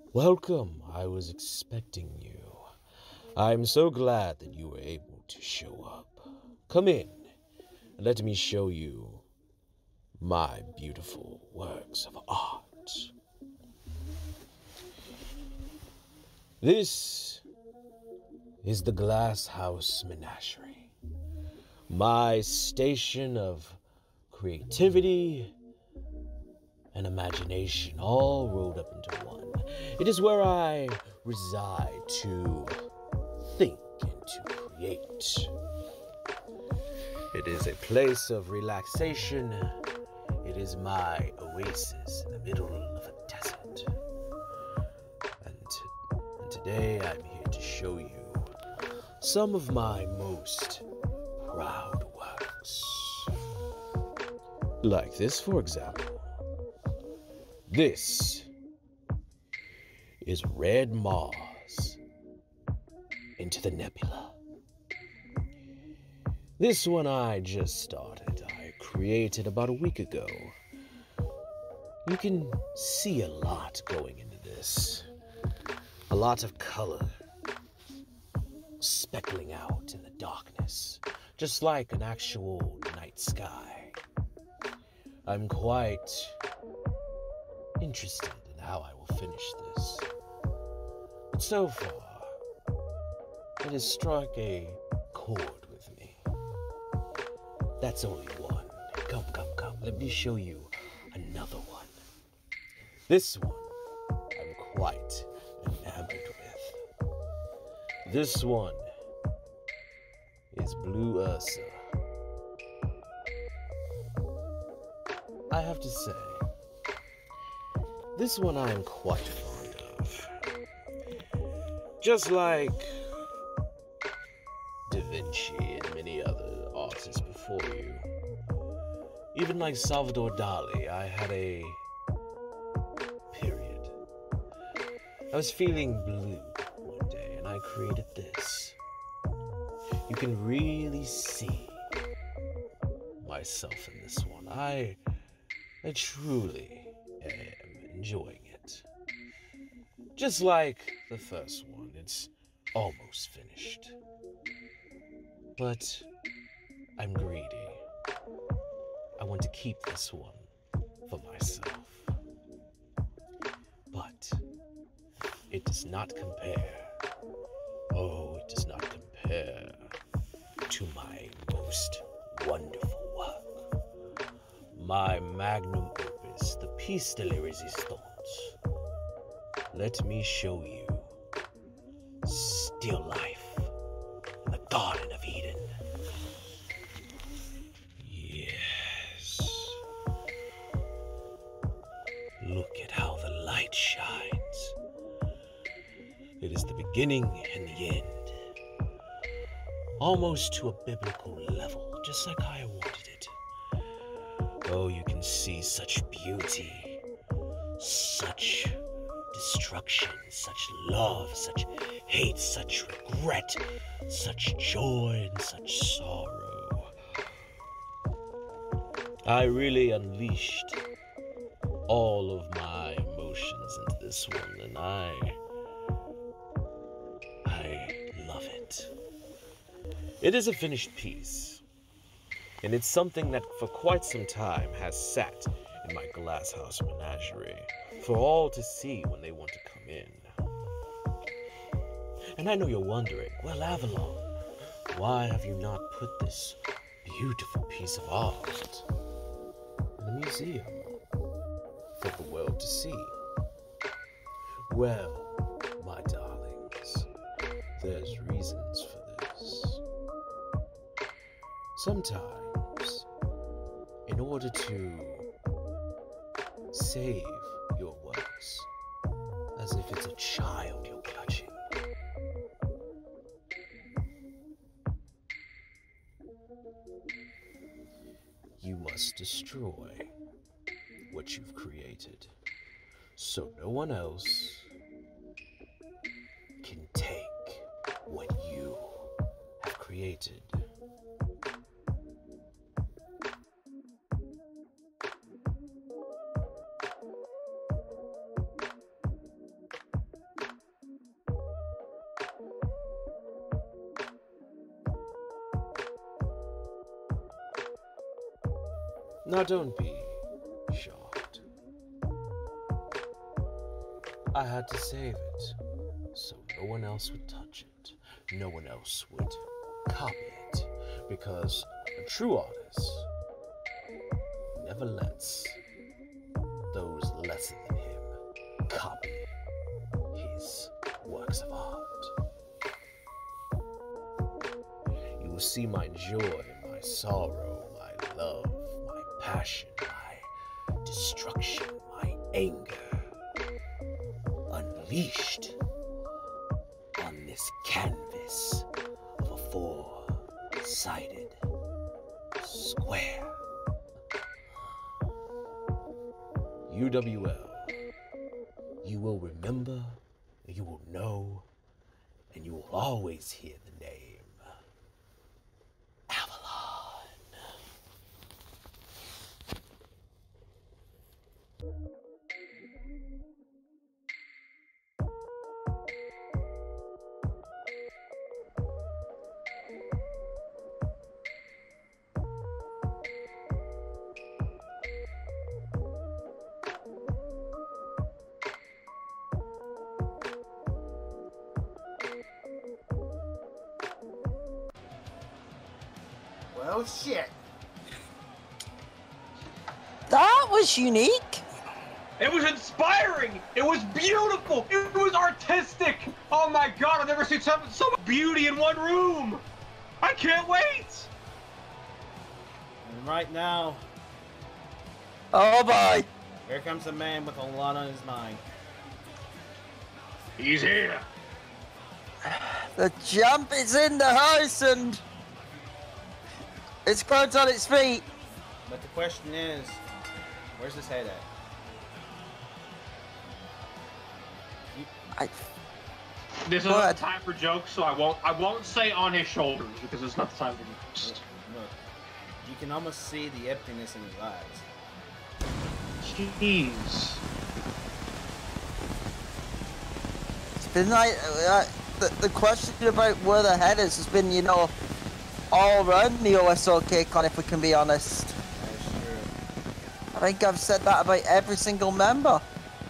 Welcome. I was expecting you. I'm so glad that you were able to show up. Come in and let me show you my beautiful works of art. This is the Glass House Menagerie, my station of creativity and imagination all rolled up into one. It is where I reside to think and to create. It is a place of relaxation. It is my oasis in the middle of a desert. And, t- and today I'm here to show you some of my most proud works. Like this, for example. This is Red Mars into the nebula. This one I just started. I created about a week ago. You can see a lot going into this. A lot of color speckling out in the darkness, just like an actual night sky. I'm quite interested in how I will finish this. But so far, it has struck a chord with me. That's only one. Come, come, come. Let me show you another one. This one I'm quite enamored with. This one is Blue Ursa. I have to say, this one I am quite fond of. Just like Da Vinci and many other artists before you. Even like Salvador Dali, I had a period. I was feeling blue one day and I created this. You can really see myself in this one. I, I truly am enjoying it. Just like the first one, it's almost finished. But I'm greedy. I want to keep this one for myself. But it does not compare. Oh, it does not compare to my most wonderful work. My magnum opus, the piece de la resistance. Let me show you still life in the Garden of Eden. Yes. Look at how the light shines. It is the beginning and the end. Almost to a biblical level, just like I wanted it. Oh, you can see such beauty, such destruction, such love, such hate, such regret, such joy, and such sorrow. I really unleashed all of my emotions into this one, and I... I love it. It is a finished piece, and it's something that for quite some time has sat in my glass house menagerie for all to see when they want to come in. And I know you're wondering, well, Avalon, why have you not put this beautiful piece of art in the museum for the world to see? Well, my darlings, there's reasons for this. Sometimes, in order to save your works, as if it's a child you're clutching, you must destroy what you've created, so no one else can take what you have created. Now don't be shocked. I had to save it, so no one else would touch it. No one else would copy it, because a true artist never lets those lesser than him copy his works of art. You will see my joy, my sorrow, my love, my passion, my destruction, my anger unleashed on this canvas of a four-sided square. U W L, you will remember, you will know, and you will always hear the name Avalon. Well, shit. That was unique. It was inspiring. It was beautiful. It was artistic. Oh my God, I've never seen so, so much beauty in one room. I can't wait. And right now, Oh boy. here comes a man with a lot on his mind. He's here. The jump is in the house and it's grown on its feet. But the question is, where's his head at? I, This is What? not the time for jokes, so I won't. I won't say on his shoulders because it's not the time for jokes. Look, you can almost see the emptiness in his eyes. Jeez. it's been like uh, the, the question about where the head is has been, you know, all around the O S O K con, if we can be honest. That's true. I think I've said that about every single member.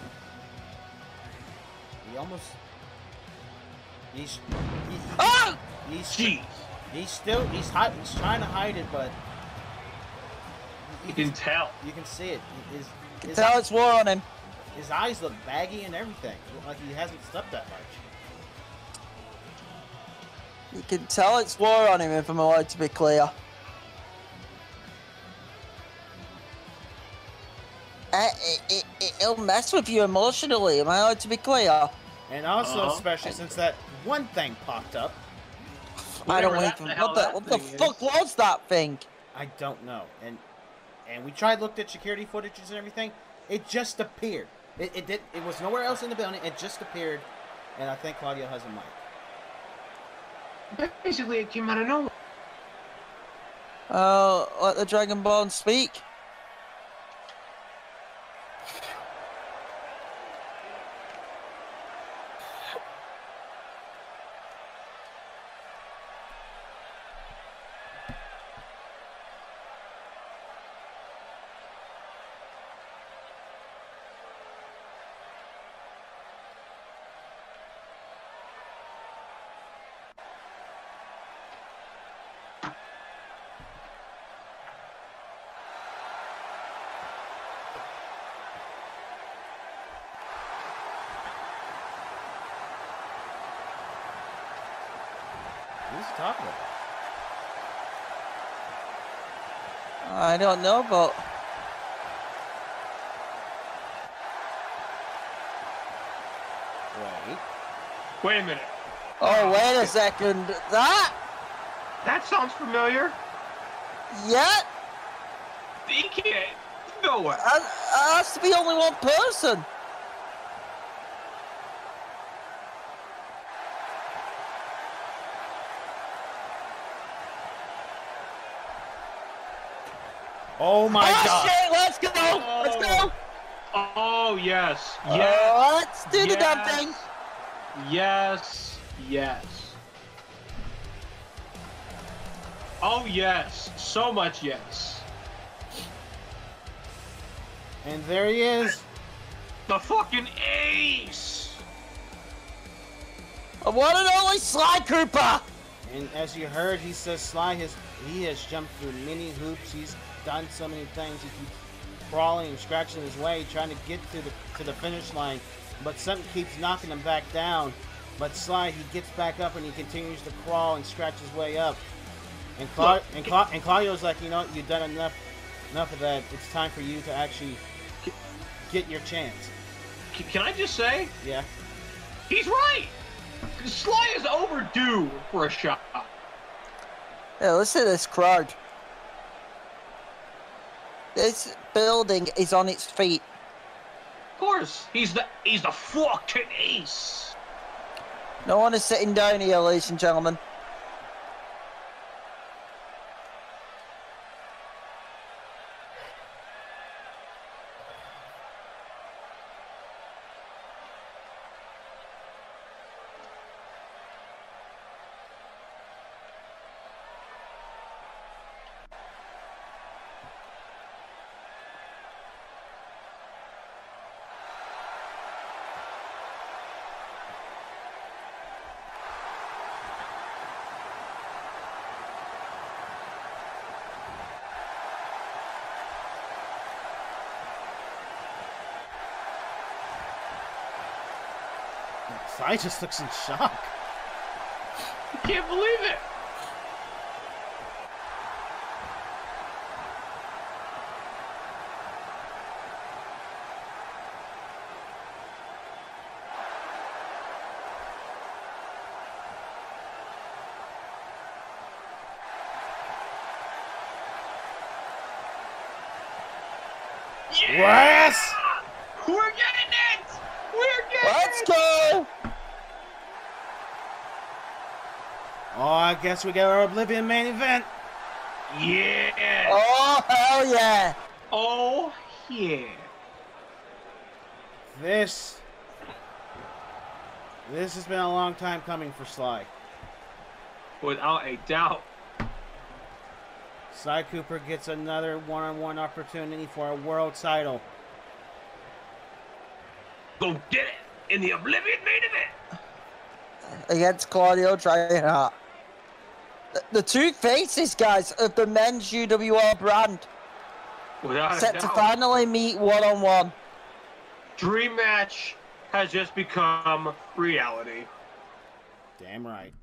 He almost. He's. He, he, Ah! he's. Jeez. He's still. He's hide, He's trying to hide it, but. You can tell. You can see it. His, his, Tell it's war on him. his eyes look baggy and everything. Look like he hasn't slept that much. You can tell it's war on him, if I'm allowed to be clear. Uh, it, it, it, it'll mess with you emotionally, am I allowed to be clear? And also, Uh-huh. especially since that one thing popped up, I don't Whatever that even. the hell What the, that what the thing fuck is. was that thing? I don't know. And and we tried looked at security footages and everything. It just appeared. It, it did. It was nowhere else in the building. It just appeared. And I think Claudio has a mic. Basically, it came out of nowhere. Uh, let the Dragonborn speak. Who's he talking about? I don't know, but Wait. Wait a minute. oh wait a second, that That sounds familiar. yeah, He can't. No way. that, that has to be only one person. Oh my oh god. shit! Let's go! Let's go! Oh yes. Uh, Yes. let's do the damn Yes. thing. Yes. Yes. Oh yes. So much yes. And there he is. The fucking ace. The one and only Sly Cooper. And as you heard, he says Sly has he has jumped through many hoops. He's done so many things. He keeps crawling and scratching his way, trying to get to the to the finish line, but something keeps knocking him back down. But Sly, he gets back up and he continues to crawl and scratch his way up. And Cla and, Cla and Claudio's like, you know what, you've done enough enough of that. It's time for you to actually get your chance. Can I just say? Yeah. He's right. Sly is overdue for a shot. Yeah, listen to this crowd. This building is on its feet. Of course, he's the he's the fucking ace. No one is sitting down here, ladies and gentlemen. Sly just looks in shock. I can't believe it. Yes! We're getting it! We're getting Let's it! go! Oh, I guess we got our Oblivion main event. Yeah! Oh, hell yeah! Oh, yeah. This... This has been a long time coming for Sly. Without a doubt. Sly Cooper gets another one-on-one opportunity for a world title. Go get it in the Oblivion main event. Against Claudio Traiana. The, the two faces, guys, of the men's U W L brand. Without a Set to doubt. finally meet one-on-one. Dream match has just become reality. Damn right.